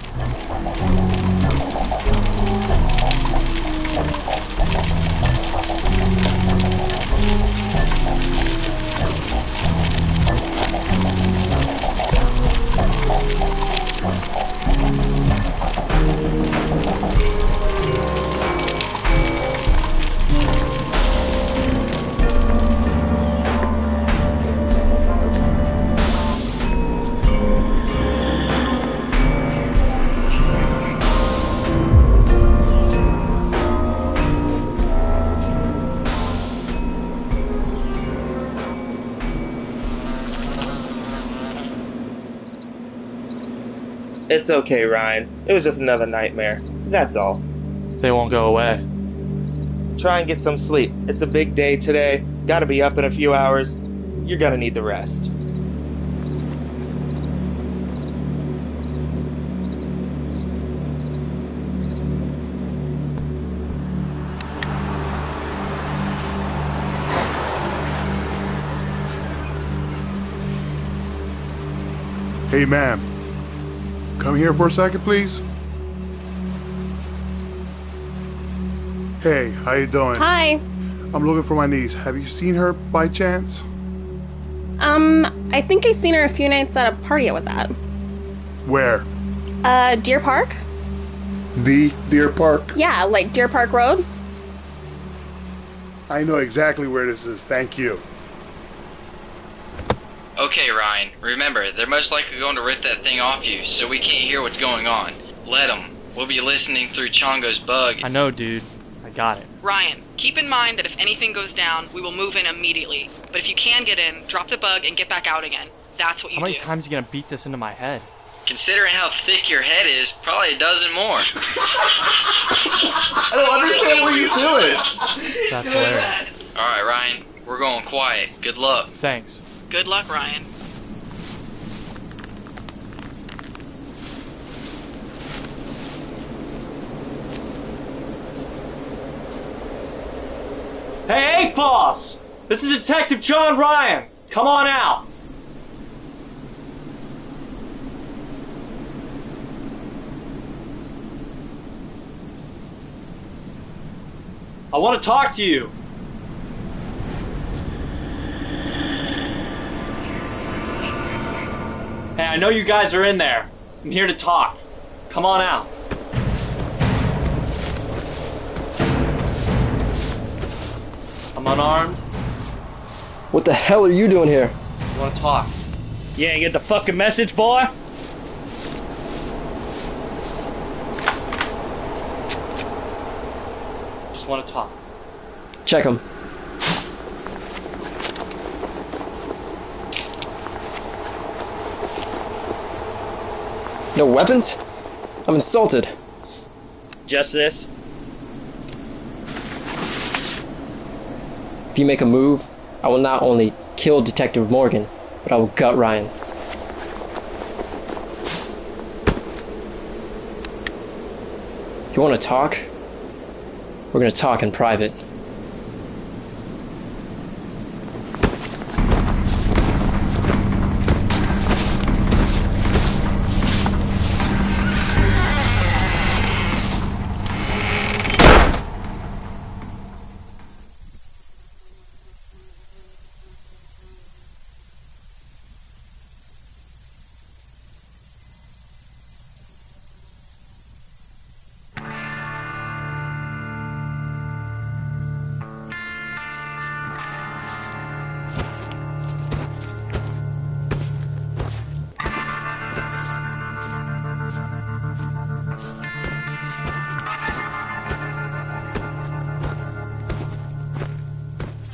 It's okay, Ryan. It was just another nightmare. That's all. They won't go away. Try and get some sleep. It's a big day today. Gotta be up in a few hours. You're gonna need the rest. Hey, ma'am. Come here for a second, please. Hey, how you doing? Hi. I'm looking for my niece. Have you seen her by chance? Um, I think I seen her a few nights at a party I was at. Where? Uh, Deer Park? The Deer Park? Yeah, like Deer Park Road. I know exactly where this is. Thank you. Okay, Ryan, remember, they're most likely going to rip that thing off you, so we can't hear what's going on. Let them. We'll be listening through Chongo's bug. I know, dude. I got it. Ryan, keep in mind that if anything goes down, we will move in immediately. But if you can get in, drop the bug and get back out again. That's what you How many do. times are you gonna beat this into my head? Considering how thick your head is, probably a dozen more. I don't understand what you're doing. That's hilarious. Alright, Ryan, we're going quiet. Good luck. Thanks. Good luck, Ryan. Hey, eight Balls! This is Detective John Ryan. Come on out. I want to talk to you. Hey, I know you guys are in there. I'm here to talk. Come on out. I'm unarmed. What the hell are you doing here? I want to talk. You ain't get the fucking message, boy? Just want to talk. Check him. No weapons? I'm insulted. Just this? If you make a move, I will not only kill Detective Morgan, but I will gut Ryan. You want to talk? We're going to talk in private.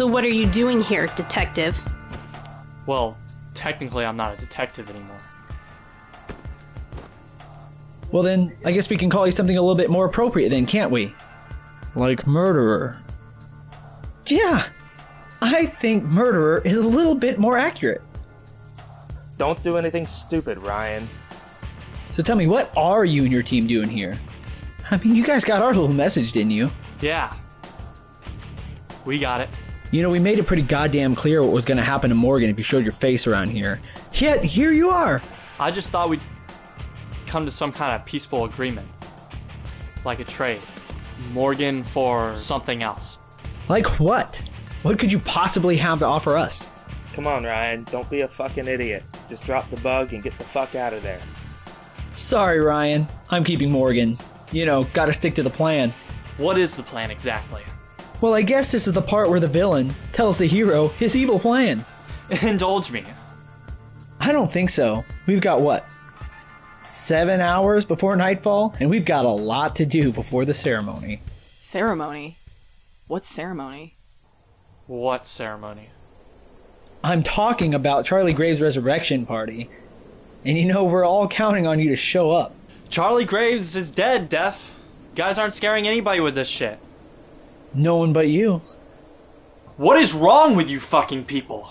So what are you doing here, detective? Well, technically I'm not a detective anymore. Well then, I guess we can call you something a little bit more appropriate then, can't we? Like murderer. Yeah, I think murderer is a little bit more accurate. Don't do anything stupid, Ryan. So tell me, what are you and your team doing here? I mean, you guys got our little message, didn't you? Yeah. We got it. You know, we made it pretty goddamn clear what was going to happen to Morgan if you showed your face around here. Yet, here you are. I just thought we'd come to some kind of peaceful agreement. Like a trade. Morgan for something else. Like what? What could you possibly have to offer us? Come on, Ryan. Don't be a fucking idiot. Just drop the bug and get the fuck out of there. Sorry, Ryan. I'm keeping Morgan. You know, gotta stick to the plan. What is the plan exactly? Well, I guess this is the part where the villain tells the hero his evil plan. Indulge me. I don't think so. We've got what? Seven hours before nightfall, and we've got a lot to do before the ceremony. Ceremony? What ceremony? What ceremony? I'm talking about Charlie Graves' resurrection party. And you know, we're all counting on you to show up. Charlie Graves is dead, Def. You guys aren't scaring anybody with this shit. No one but you. What is wrong with you fucking people?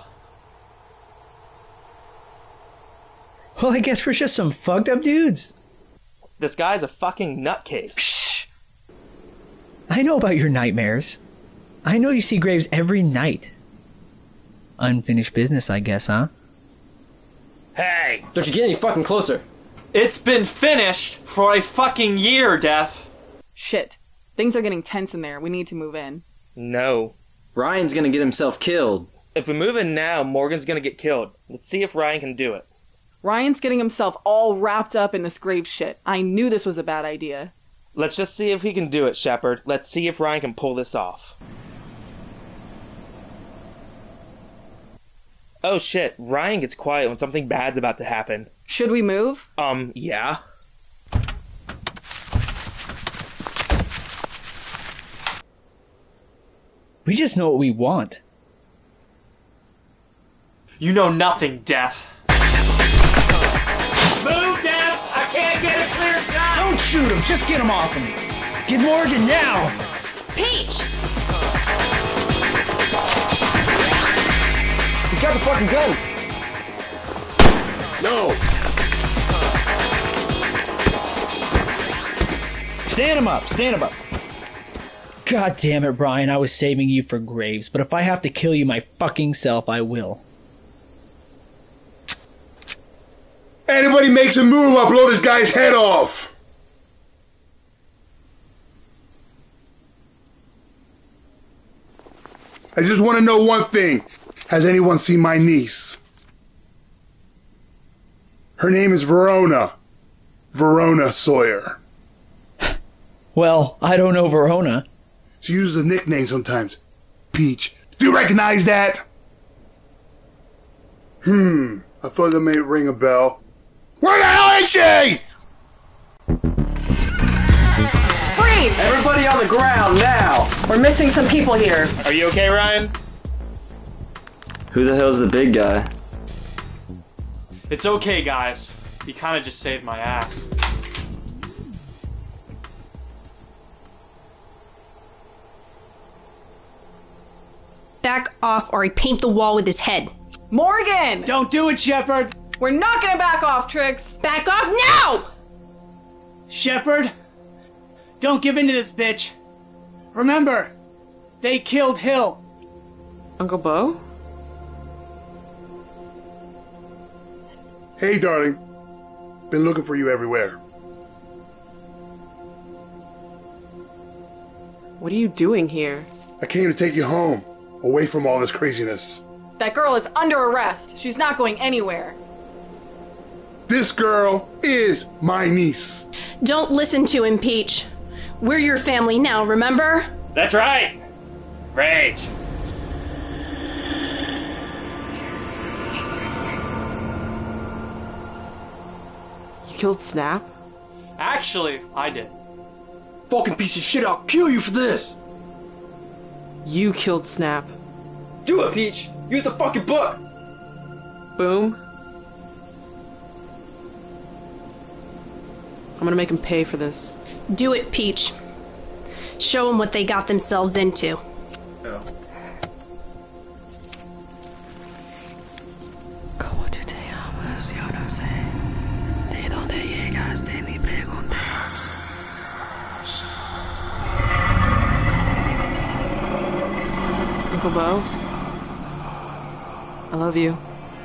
Well, I guess we're just some fucked up dudes. This guy's a fucking nutcase. Shh. I know about your nightmares. I know you see Graves every night. Unfinished business, I guess, huh? Hey! Don't you get any fucking closer? It's been finished for a fucking year, Def. Shit. Things are getting tense in there. We need to move in. No. Ryan's gonna get himself killed. If we move in now, Morgan's gonna get killed. Let's see if Ryan can do it. Ryan's getting himself all wrapped up in this grave shit. I knew this was a bad idea. Let's just see if he can do it, Shepard. Let's see if Ryan can pull this off. Oh shit, Ryan gets quiet when something bad's about to happen. Should we move? Um, yeah. We just know what we want. You know nothing, Def. Move, Def! I can't get a clear shot! Don't shoot him, just get him off of me. Get Morgan now! Peach! He's got the fucking gun! No! Stand him up, stand him up. God damn it, Brian, I was saving you for Graves, but if I have to kill you my fucking self, I will. Anybody makes a move, I'll blow this guy's head off! I just want to know one thing. Has anyone seen my niece? Her name is Verona. Verona Sawyer. Well, I don't know Verona. She uses a nickname sometimes. Peach. Do you recognize that? Hmm. I thought that may ring a bell. Where the hell is she? Freeze! Everybody on the ground now! We're missing some people here. Are you okay, Ryan? Who the hell's the big guy? It's okay, guys. He kind of just saved my ass. Back off or I paint the wall with his head. Morgan! Don't do it, Shepard! We're not gonna back off, Trix! Back off now! Shepard, don't give in to this bitch. Remember, they killed Hill. Uncle Bo? Hey, darling. Been looking for you everywhere. What are you doing here? I came to take you home, away from all this craziness. That girl is under arrest. She's not going anywhere. This girl is my niece. Don't listen to him, Peach. We're your family now, remember? That's right. Rage. You killed Snap? Actually, I did. Fucking piece of shit, I'll kill you for this! You killed Snap. Do it, Peach! Use the fucking book! Boom. I'm gonna make him pay for this. Do it, Peach. Show them what they got themselves into. Como tú te llamas, yo no sé. ¿De dónde llegaste? Mi pregunta. Uncle Bo, I love you.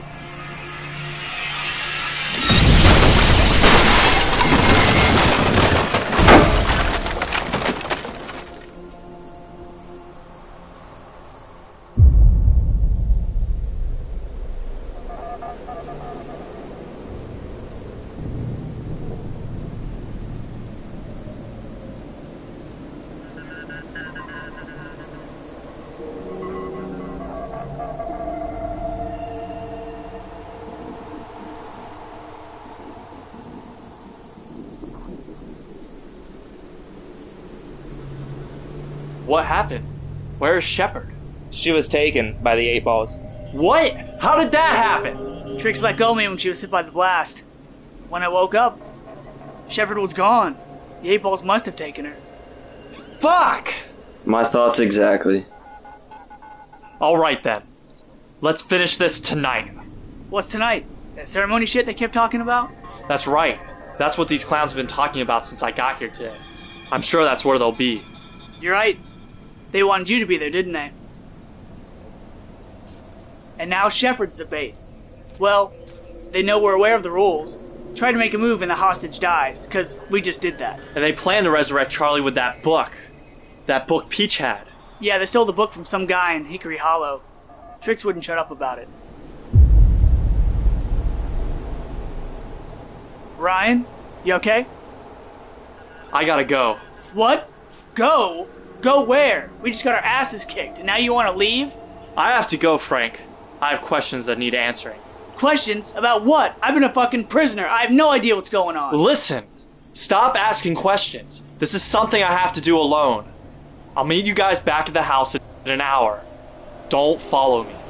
What happened? Where's Shepard? She was taken by the eight balls. What? How did that happen? Trix let go of me when she was hit by the blast. When I woke up, Shepard was gone. The eight balls must have taken her. Fuck! My thoughts exactly. Alright then. Let's finish this tonight. What's tonight? That ceremony shit they kept talking about? That's right. That's what these clowns have been talking about since I got here today. I'm sure that's where they'll be. You're right. They wanted you to be there, didn't they? And now Shepard's the bait. Well, they know we're aware of the rules. Try to make a move and the hostage dies, because we just did that. And they plan to resurrect Charlie with that book. That book Peach had. Yeah, they stole the book from some guy in Hickory Hollow. Trix wouldn't shut up about it. Ryan, you okay? I gotta go. What? Go? Go where? We just got our asses kicked, and now you want to leave? I have to go, Frank. I have questions that need answering. Questions? About what? I've been a fucking prisoner. I have no idea what's going on. Listen! Stop asking questions. This is something I have to do alone. I'll meet you guys back at the house in an hour. Don't follow me.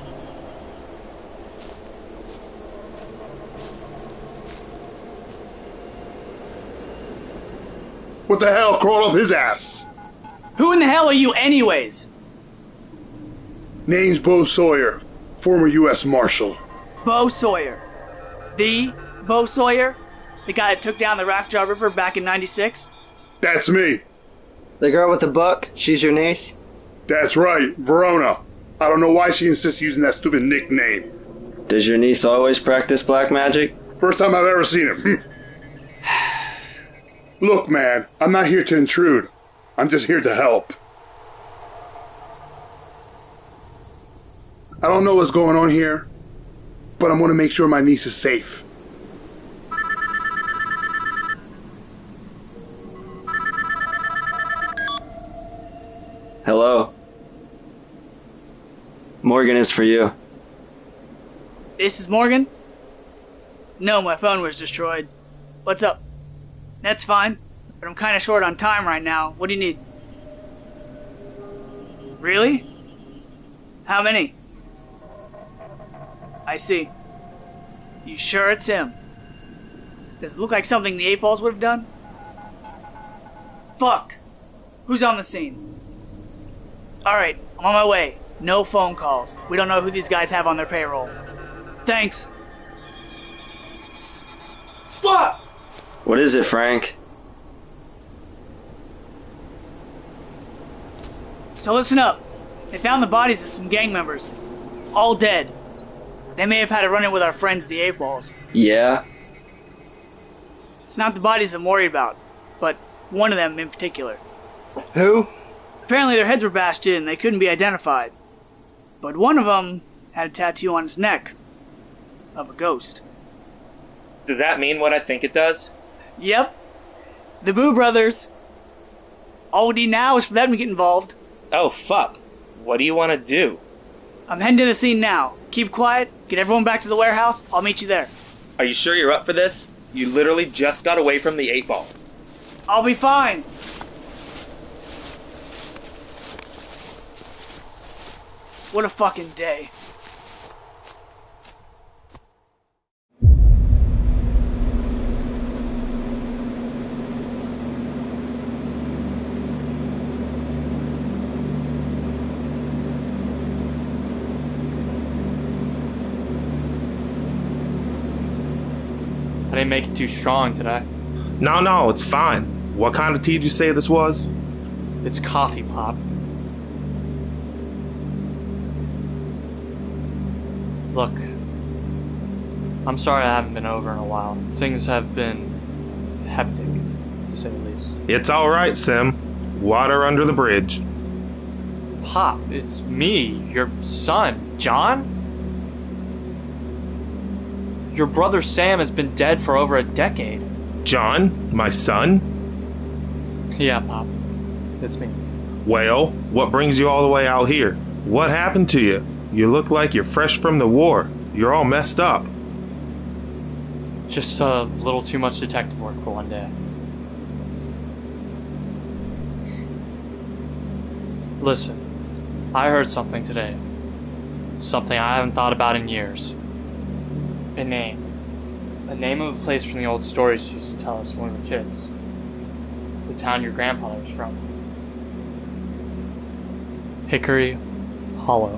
What the hell crawled up his ass? Who in the hell are you anyways? Name's Bo Sawyer, former U S Marshal. Bo Sawyer. The Bo Sawyer? The guy that took down the Rackjaw River back in ninety-six? That's me. The girl with the book, she's your niece? That's right, Verona. I don't know why she insists using that stupid nickname. Does your niece always practice black magic? First time I've ever seen him. Look, man, I'm not here to intrude. I'm just here to help. I don't know what's going on here, but I'm going to make sure my niece is safe. Hello? Morgan is for you. This is Morgan? No, my phone was destroyed. What's up? That's fine, but I'm kind of short on time right now. What do you need? Really? How many? I see. You sure it's him? Does it look like something the eight balls would have done? Fuck! Who's on the scene? Alright, I'm on my way. No phone calls. We don't know who these guys have on their payroll. Thanks. Fuck! What is it, Frank? So listen up. They found the bodies of some gang members. All dead. They may have had a run-in with our friends, the eight balls. Yeah? It's not the bodies I'm worried about, but one of them in particular. Who? Apparently their heads were bashed in and they couldn't be identified. But one of them had a tattoo on his neck. Of a ghost. Does that mean what I think it does? Yep. The Boo Brothers. All we need now is for them to get involved. Oh, fuck. What do you want to do? I'm heading to the scene now. Keep quiet, get everyone back to the warehouse, I'll meet you there. Are you sure you're up for this? You literally just got away from the eight balls. I'll be fine. What a fucking day. I didn't make it too strong, did I? No, no, it's fine. What kind of tea did you say this was? It's coffee, Pop. Look, I'm sorry I haven't been over in a while. Things have been hectic, to say the least. It's alright, Sim. Water under the bridge. Pop, it's me, your son, John? Your brother Sam has been dead for over a decade. John? My son? Yeah, Pop. It's me. Well, what brings you all the way out here? What happened to you? You look like you're fresh from the war. You're all messed up. Just a little too much detective work for one day. Listen, I heard something today. Something I haven't thought about in years. A name. A name of a place from the old stories you used to tell us when we were kids. The town your grandfather was from. Hickory Hollow.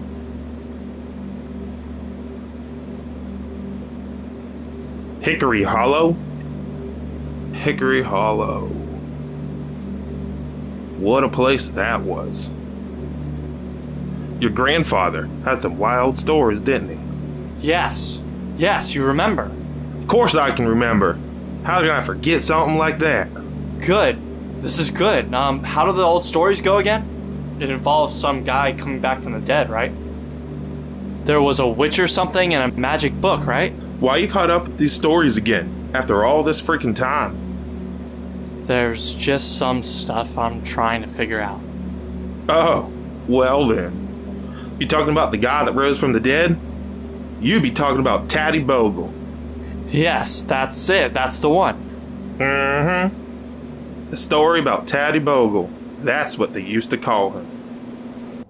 Hickory Hollow? Hickory Hollow. What a place that was. Your grandfather had some wild stories, didn't he? Yes. Yes, you remember. Of course I can remember. How did I forget something like that? Good. This is good. Um, how do the old stories go again? It involves some guy coming back from the dead, right? There was a witch or something and a magic book, right? Why you caught up with these stories again, after all this freaking time? There's just some stuff I'm trying to figure out. Oh, well then. You talking about the guy that rose from the dead? You'd be talking about Taddy Bogle. Yes, that's it. That's the one. Mm-hmm. The story about Taddy Bogle. That's what they used to call him.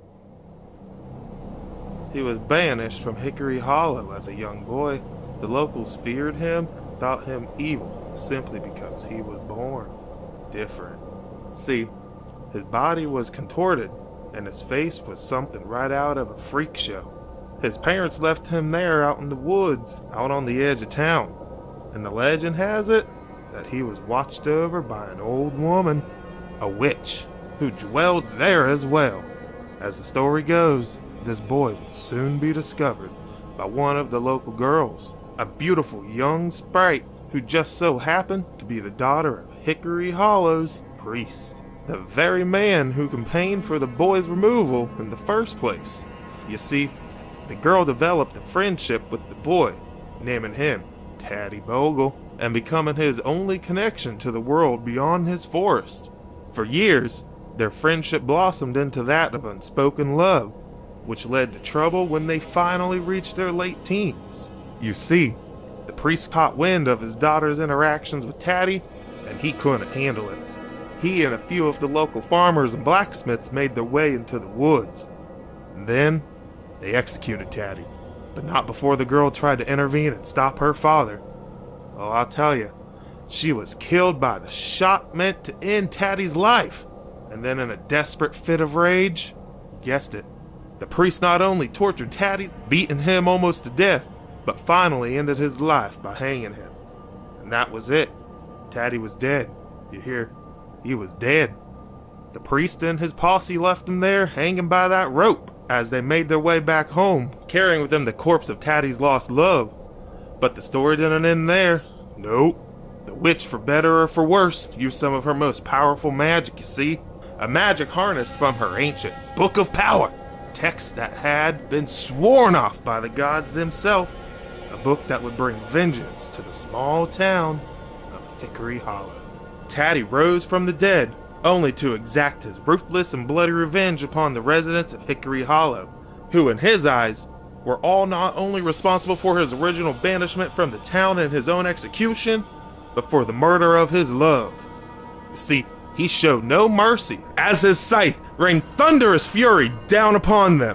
He was banished from Hickory Hollow as a young boy. The locals feared him, thought him evil, simply because he was born different. See, his body was contorted, and his face was something right out of a freak show. His parents left him there out in the woods, out on the edge of town. And the legend has it that he was watched over by an old woman, a witch, who dwelled there as well. As the story goes, this boy would soon be discovered by one of the local girls, a beautiful young sprite who just so happened to be the daughter of Hickory Hollow's priest, the very man who campaigned for the boy's removal in the first place. You see, the girl developed a friendship with the boy, naming him Taddy Bogle, and becoming his only connection to the world beyond his forest. For years, their friendship blossomed into that of unspoken love, which led to trouble when they finally reached their late teens. You see, the priest caught wind of his daughter's interactions with Taddy, and he couldn't handle it. He and a few of the local farmers and blacksmiths made their way into the woods. And then, they executed Taddy, but not before the girl tried to intervene and stop her father. Oh, I'll tell you, she was killed by the shot meant to end Taddy's life. And then in a desperate fit of rage, you guessed it, the priest not only tortured Taddy, beating him almost to death, but finally ended his life by hanging him. And that was it. Taddy was dead. You hear? He was dead. The priest and his posse left him there, hanging by that rope, as they made their way back home, carrying with them the corpse of Taddy's lost love. But the story didn't end there. Nope. The witch, for better or for worse, used some of her most powerful magic, you see. A magic harnessed from her ancient Book of Power. Texts that had been sworn off by the gods themselves. A book that would bring vengeance to the small town of Hickory Hollow. Taddy rose from the dead, only to exact his ruthless and bloody revenge upon the residents of Hickory Hollow, who in his eyes were all not only responsible for his original banishment from the town and his own execution, but for the murder of his love. You see, he showed no mercy, as his scythe rained thunderous fury down upon them.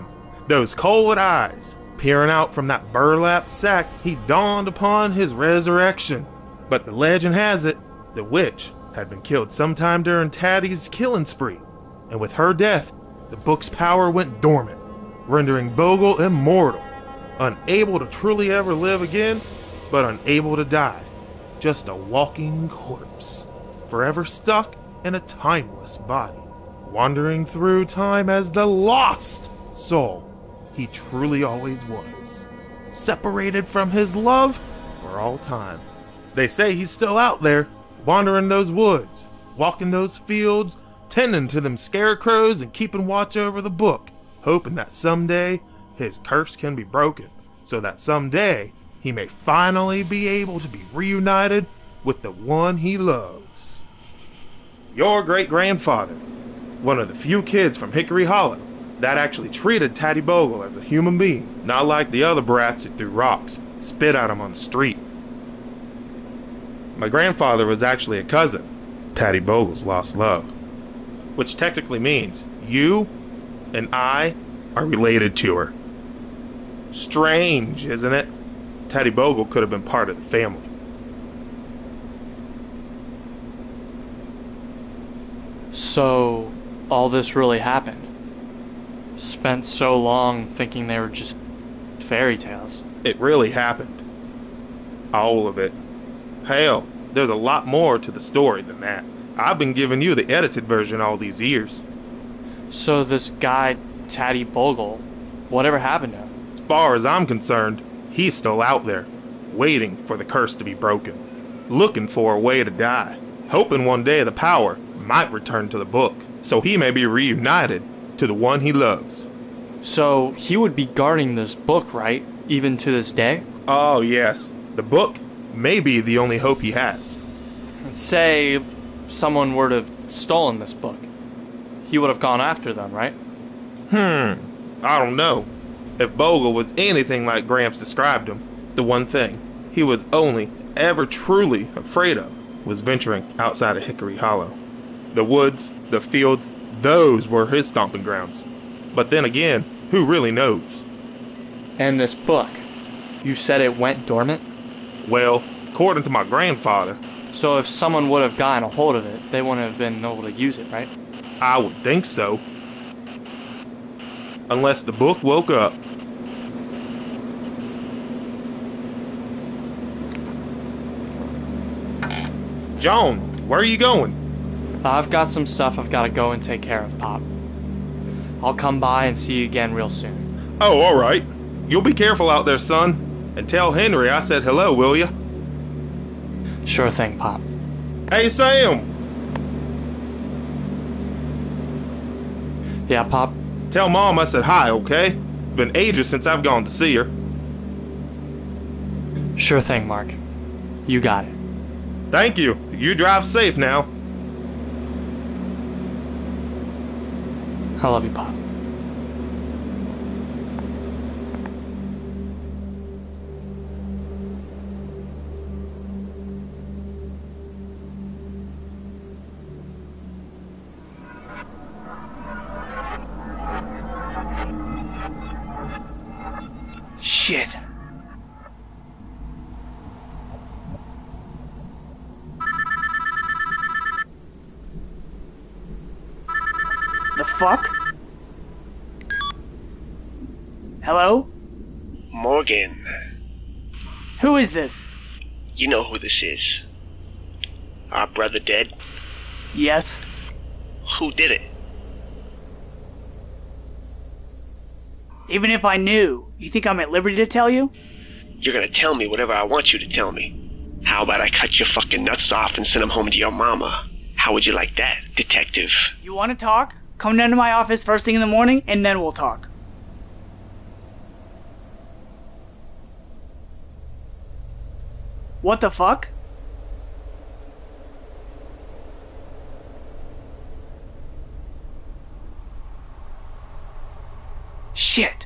Those cold eyes peering out from that burlap sack, he dawned upon his resurrection. But the legend has it, the witch had been killed sometime during Taddy's killing spree, and with her death, the book's power went dormant, rendering Bogle immortal, unable to truly ever live again, but unable to die, just a walking corpse, forever stuck in a timeless body, wandering through time as the lost soul he truly always was, separated from his love for all time. They say he's still out there, wandering those woods, walking those fields, tending to them scarecrows and keeping watch over the book, hoping that someday his curse can be broken, so that someday he may finally be able to be reunited with the one he loves. Your great-grandfather, one of the few kids from Hickory Hollow that actually treated Taddy Bogle as a human being, not like the other brats who threw rocks, spit at him on the street. My grandfather was actually a cousin, Taddy Bogle's lost love, which technically means you and I are related to her. Strange, isn't it? Taddy Bogle could have been part of the family. So, all this really happened? Spent so long thinking they were just fairy tales. It really happened. All of it. Hell, there's a lot more to the story than that. I've been giving you the edited version all these years. So this guy, Taddy Bogle, whatever happened to him? As far as I'm concerned, he's still out there, waiting for the curse to be broken, looking for a way to die, hoping one day the power might return to the book, so he may be reunited to the one he loves. So he would be guarding this book, right? Even to this day? Oh yes, the book may be the only hope he has. And say someone were to have stolen this book. He would have gone after them, right? Hmm, I don't know. If Bogle was anything like Gramps described him, the one thing he was only ever truly afraid of was venturing outside of Hickory Hollow. The woods, the fields, those were his stomping grounds. But then again, who really knows? And this book, you said it went dormant? Well, according to my grandfather. So if someone would have gotten a hold of it, they wouldn't have been able to use it, right? I would think so. Unless the book woke up. John, where are you going? I've got some stuff I've got to go and take care of, Pop. I'll come by and see you again real soon. Oh, all right. You'll be careful out there, son. And tell Henry I said hello, will ya? Sure thing, Pop. Hey, Sam! Yeah, Pop? Tell Mom I said hi, okay? It's been ages since I've gone to see her. Sure thing, Mark. You got it. Thank you. You drive safe now. I love you, Pop. Shit. The fuck? Hello? Morgan. Who is this? You know who this is. Our brother dead? Yes. Who did it? Even if I knew, you think I'm at liberty to tell you? You're gonna tell me whatever I want you to tell me. How about I cut your fucking nuts off and send them home to your mama? How would you like that, detective? You want to talk? Come down to my office first thing in the morning, and then we'll talk. What the fuck? Shit.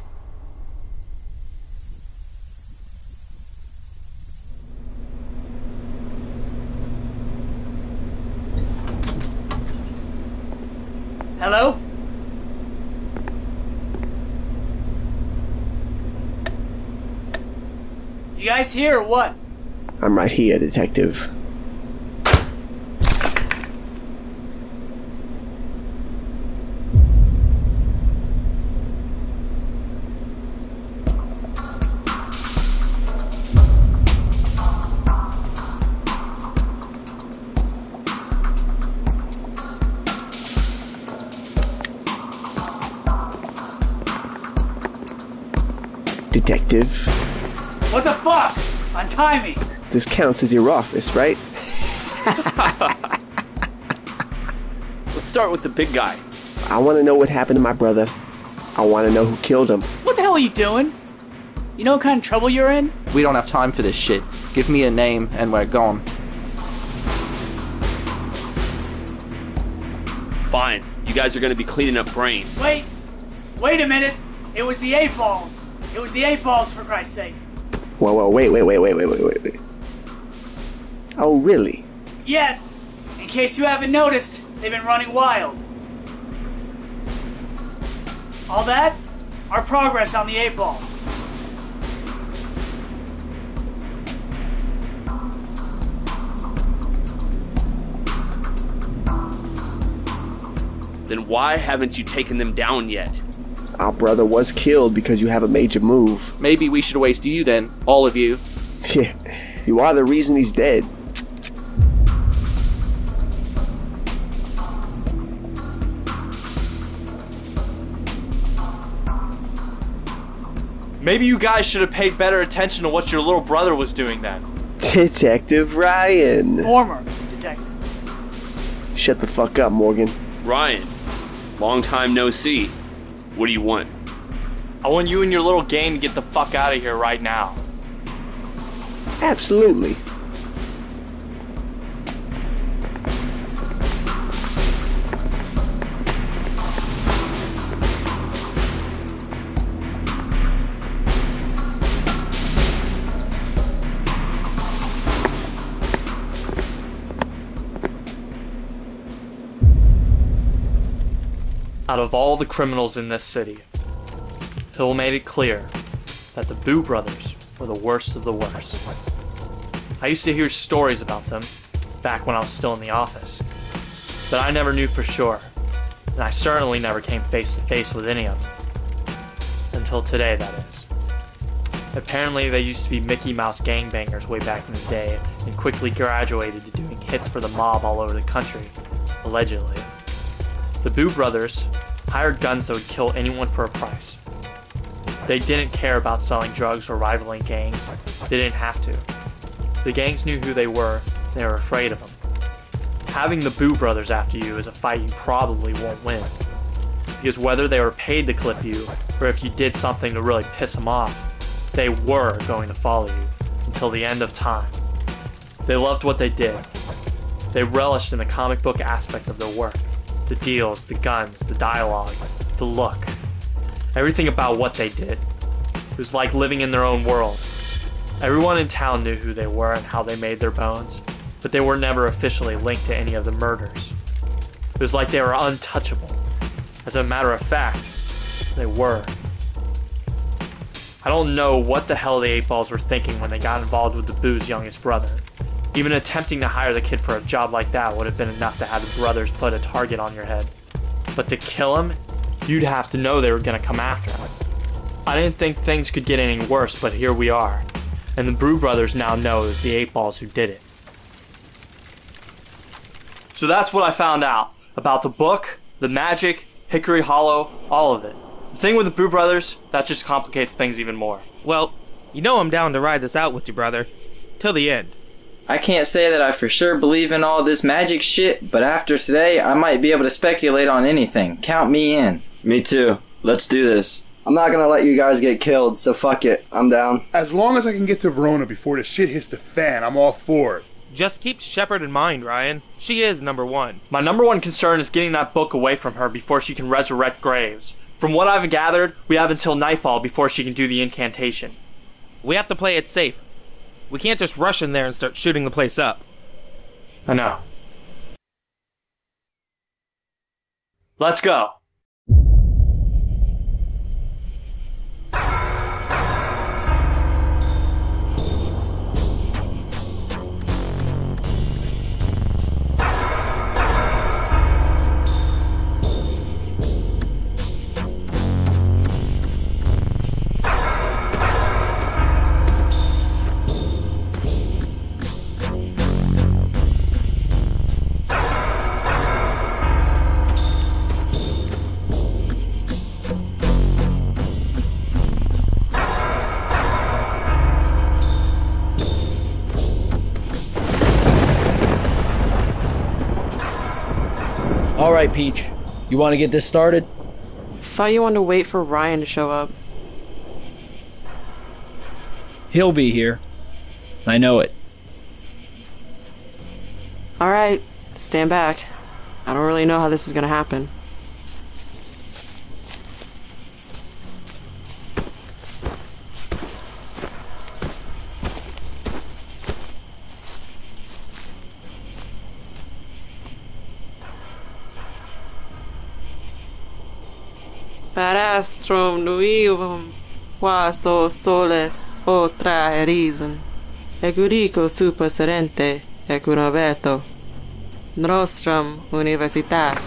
Hello? You guys here or what? I'm right here, Detective. Detective. What the fuck? Untie me! This counts as your office, right? Let's start with the big guy. I want to know what happened to my brother. I want to know who killed him. What the hell are you doing? You know what kind of trouble you're in? We don't have time for this shit. Give me a name and we're gone. Fine. You guys are gonna be cleaning up brains. Wait! Wait a minute! It was the eight balls! It was the eight balls, for Christ's sake! Whoa, whoa, wait, wait, wait, wait, wait, wait, wait, wait. Oh, really? Yes! In case you haven't noticed, they've been running wild. All that? Our progress on the eight balls. Then why haven't you taken them down yet? Our brother was killed because you have a major move. Maybe we should waste you then, all of you. Yeah, you are the reason he's dead. Maybe you guys should have paid better attention to what your little brother was doing then. Detective Ryan. Former detective. Shut the fuck up, Morgan. Ryan, long time no see. What do you want? I want you and your little gang to get the fuck out of here right now. Absolutely. Out of all the criminals in this city, Hill made it clear that the Boo brothers were the worst of the worst. I used to hear stories about them back when I was still in the office, but I never knew for sure, and I certainly never came face to face with any of them. Until today, that is. Apparently they used to be Mickey Mouse gangbangers way back in the day and quickly graduated to doing hits for the mob all over the country, allegedly. The Boo brothers hired guns that would kill anyone for a price. They didn't care about selling drugs or rivaling gangs. They didn't have to. The gangs knew who they were, and they were afraid of them. Having the Boo brothers after you is a fight you probably won't win. Because whether they were paid to clip you, or if you did something to really piss them off, they were going to follow you until the end of time. They loved what they did. They relished in the comic book aspect of their work. The deals, the guns, the dialogue, the look. Everything about what they did. It was like living in their own world. Everyone in town knew who they were and how they made their bones, but they were never officially linked to any of the murders. It was like they were untouchable. As a matter of fact, they were. I don't know what the hell the eight balls were thinking when they got involved with the Boo's youngest brother. Even attempting to hire the kid for a job like that would have been enough to have the brothers put a target on your head. But to kill him, you'd have to know they were going to come after him. I didn't think things could get any worse, but here we are. And the Boo brothers now know it was the eight balls who did it. So that's what I found out about the book, the magic, Hickory Hollow, all of it. The thing with the Boo brothers, that just complicates things even more. Well, you know I'm down to ride this out with you, brother. Till the end. I can't say that I for sure believe in all this magic shit, but after today, I might be able to speculate on anything. Count me in. Me too. Let's do this. I'm not gonna let you guys get killed, so fuck it. I'm down. As long as I can get to Verona before the shit hits the fan, I'm all for it. Just keep Shepard in mind, Ryan. She is number one. My number one concern is getting that book away from her before she can resurrect Graves. From what I've gathered, we have until nightfall before she can do the incantation. We have to play it safe. We can't just rush in there and start shooting the place up. I know. Let's go. Alright, Peach. You want to get this started? Thought you wanted to wait for Ryan to show up. He'll be here. I know it. Alright, stand back. I don't really know how this is gonna happen. Parastrum nuivum, quaso soles otra reason, ecurico super serente, ecunoveto, nostrum universitas.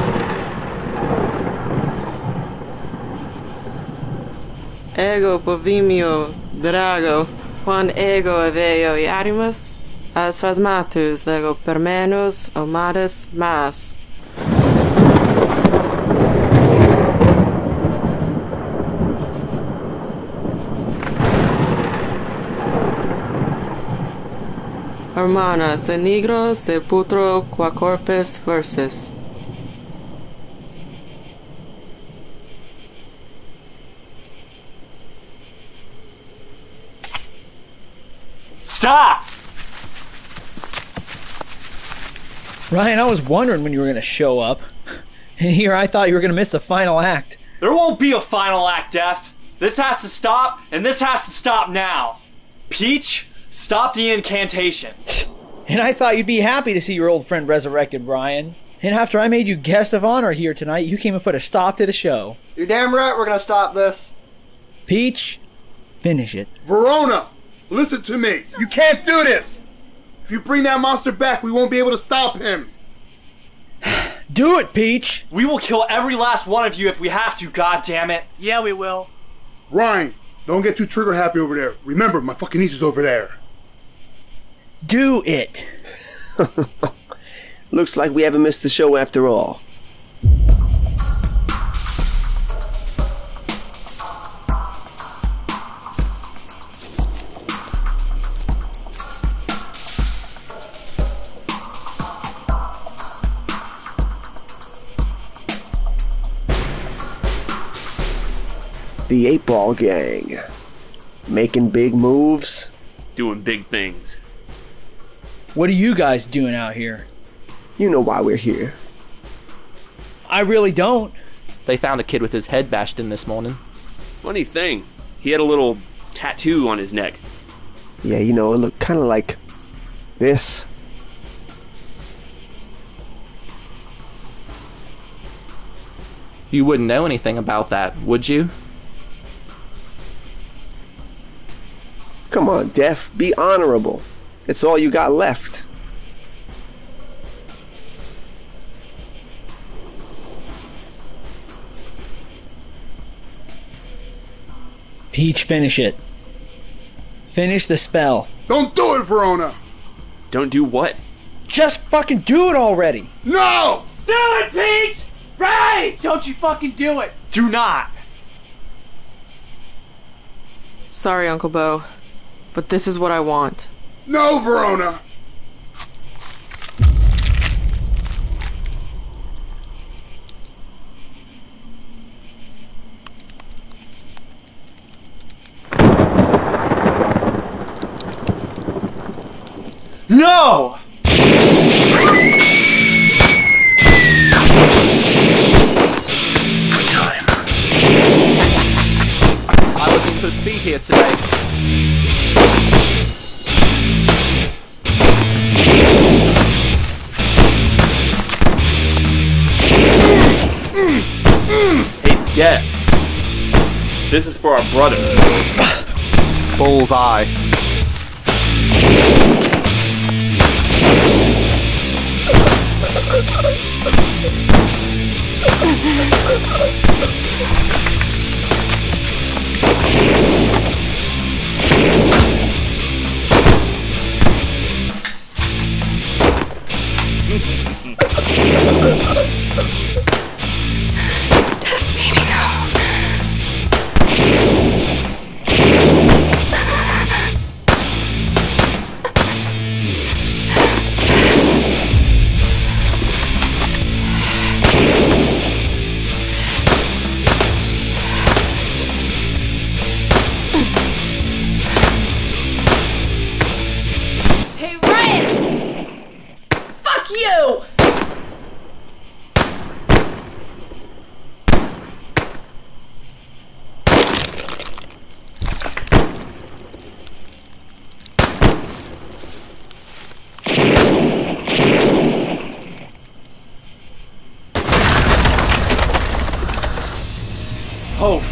Ego povimio drago, quan ego aveo iarimus, as phasmatus lego permenus omadus mas. Hermana se nigro se putro qua corpus versus. Stop! Ryan, I was wondering when you were going to show up. And here I thought you were going to miss the final act. There won't be a final act, Def. This has to stop, and this has to stop now. Peach, stop the incantation. And I thought you'd be happy to see your old friend resurrected, Ryan. And after I made you guest of honor here tonight, you came and put a stop to the show. You're damn right we're gonna stop this. Peach, finish it. Verona, listen to me. You can't do this. If you bring that monster back, we won't be able to stop him. Do it, Peach. We will kill every last one of you if we have to, goddammit. Yeah, we will. Ryan, don't get too trigger happy over there. Remember, my fucking niece is over there. Do it. Looks like we haven't missed the show after all. The Eight Ball Gang. Making big moves. Doing big things. What are you guys doing out here? You know why we're here. I really don't. They found a kid with his head bashed in this morning. Funny thing, he had a little tattoo on his neck. Yeah, you know, it looked kind of like this. You wouldn't know anything about that, would you? Come on, Def, be honorable. It's all you got left. Peach, finish it. Finish the spell. Don't do it, Verona! Don't do what? Just fucking do it already! No! Do it, Peach! Right! Don't you fucking do it! Do not! Sorry, Uncle Bo, but this is what I want. No, Verona! No! I wasn't supposed to be here today. Hey, Def. This is for our brother. Bullseye.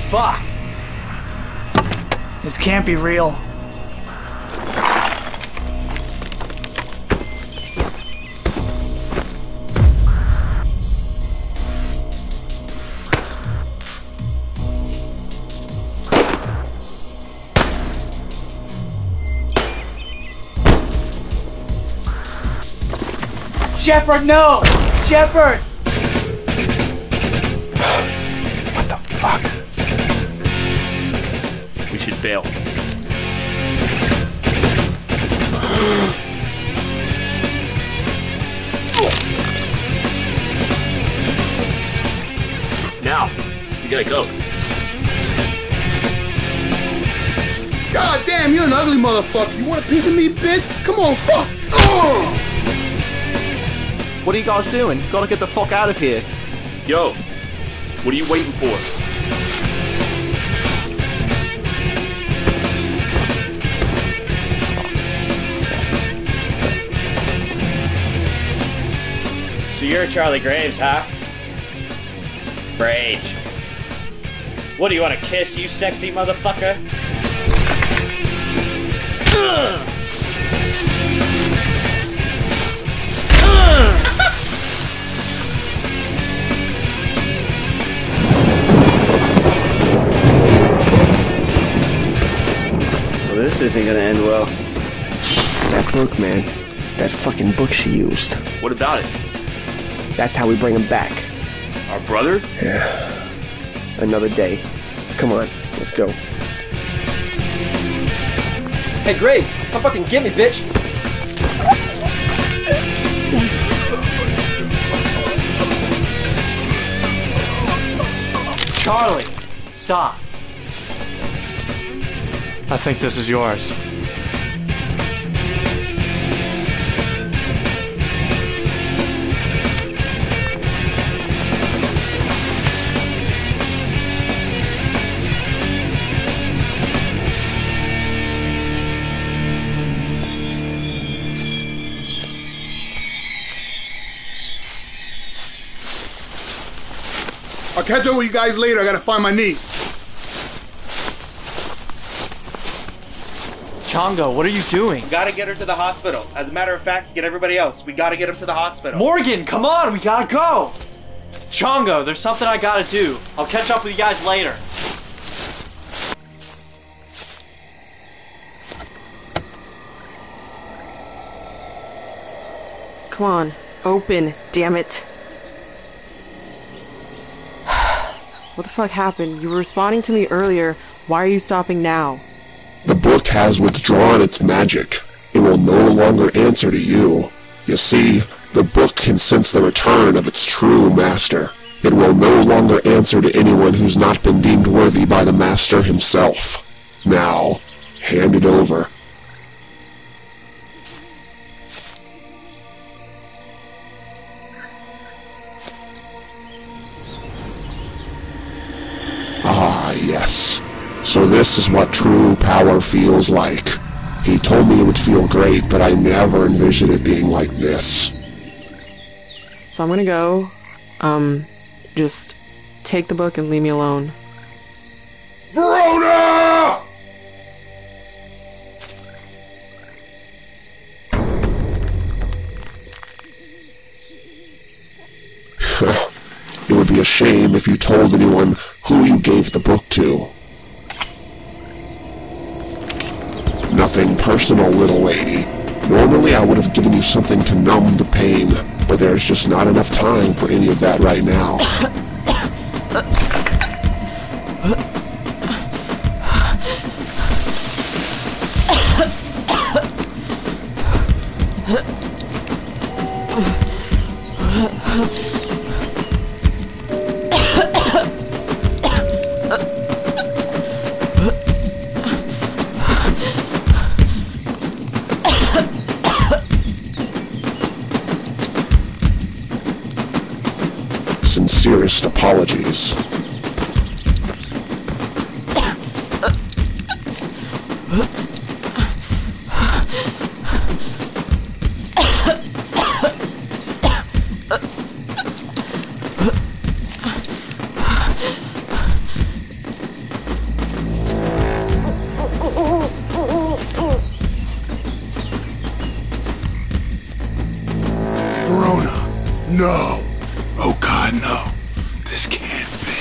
fuck? This can't be real. Shepard, no! Shepard! What the fuck? We should bail. Now, we gotta go. God damn, you're an ugly motherfucker. You want a piece of me, bitch? Come on, fuck! Ugh! What are you guys doing? Gotta get the fuck out of here. Yo, what are you waiting for? So you're Charlie Graves, huh? Rage. What do you want to kiss, you sexy motherfucker? Ugh! This isn't gonna end well. That book, man. That fucking book she used. What about it? That's how we bring him back. Our brother? Yeah. Another day. Come on, let's go. Hey, Graves, come fucking get me, bitch! Charlie! Stop! I think this is yours. I'll catch up with you guys later. I gotta find my niece. Chongo, what are you doing? We gotta get her to the hospital. As a matter of fact, get everybody else. We gotta get him to the hospital. Morgan, come on, we gotta go! Chongo, there's something I gotta do. I'll catch up with you guys later. Come on, open, damn it. What the fuck happened? You were responding to me earlier. Why are you stopping now? The book has withdrawn its magic. It will no longer answer to you. You see, the book can sense the return of its true master. It will no longer answer to anyone who's not been deemed worthy by the master himself. Now, hand it over. Ah, yes. So this is what true power feels like. He told me it would feel great, but I never envisioned it being like this. So I'm gonna go. Um, just take the book and leave me alone. Verona! It would be a shame if you told anyone who you gave the book to. Nothing personal, little lady. Normally I would have given you something to numb the pain, but there's just not enough time for any of that right now. Sincerest apologies. No. Oh God, no. This can't be.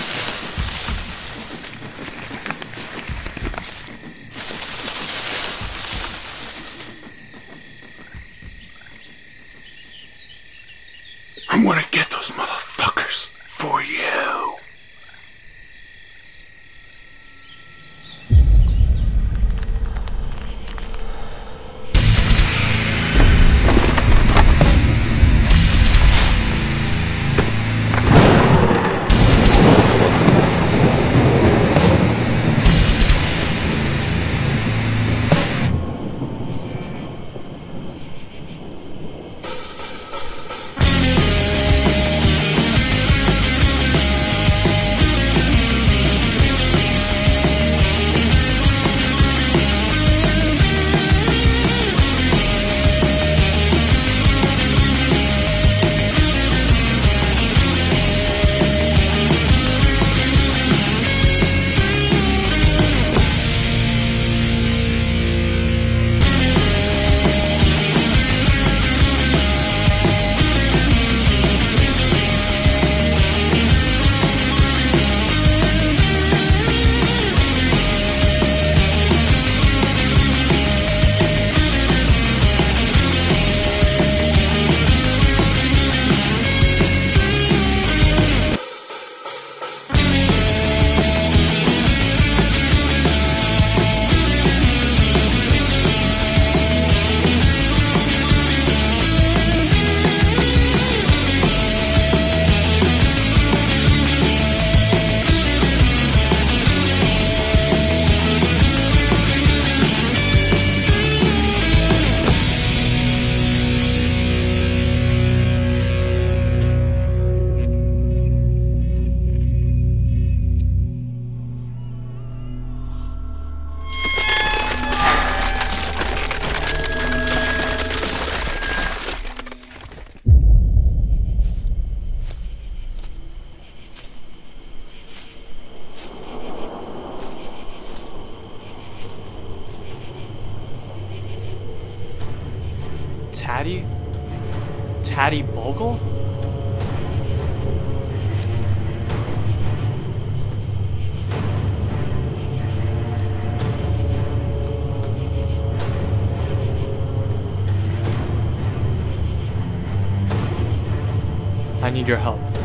I'm gonna get those motherfuckers for you. Taddy? Taddy Bogle? I need your help.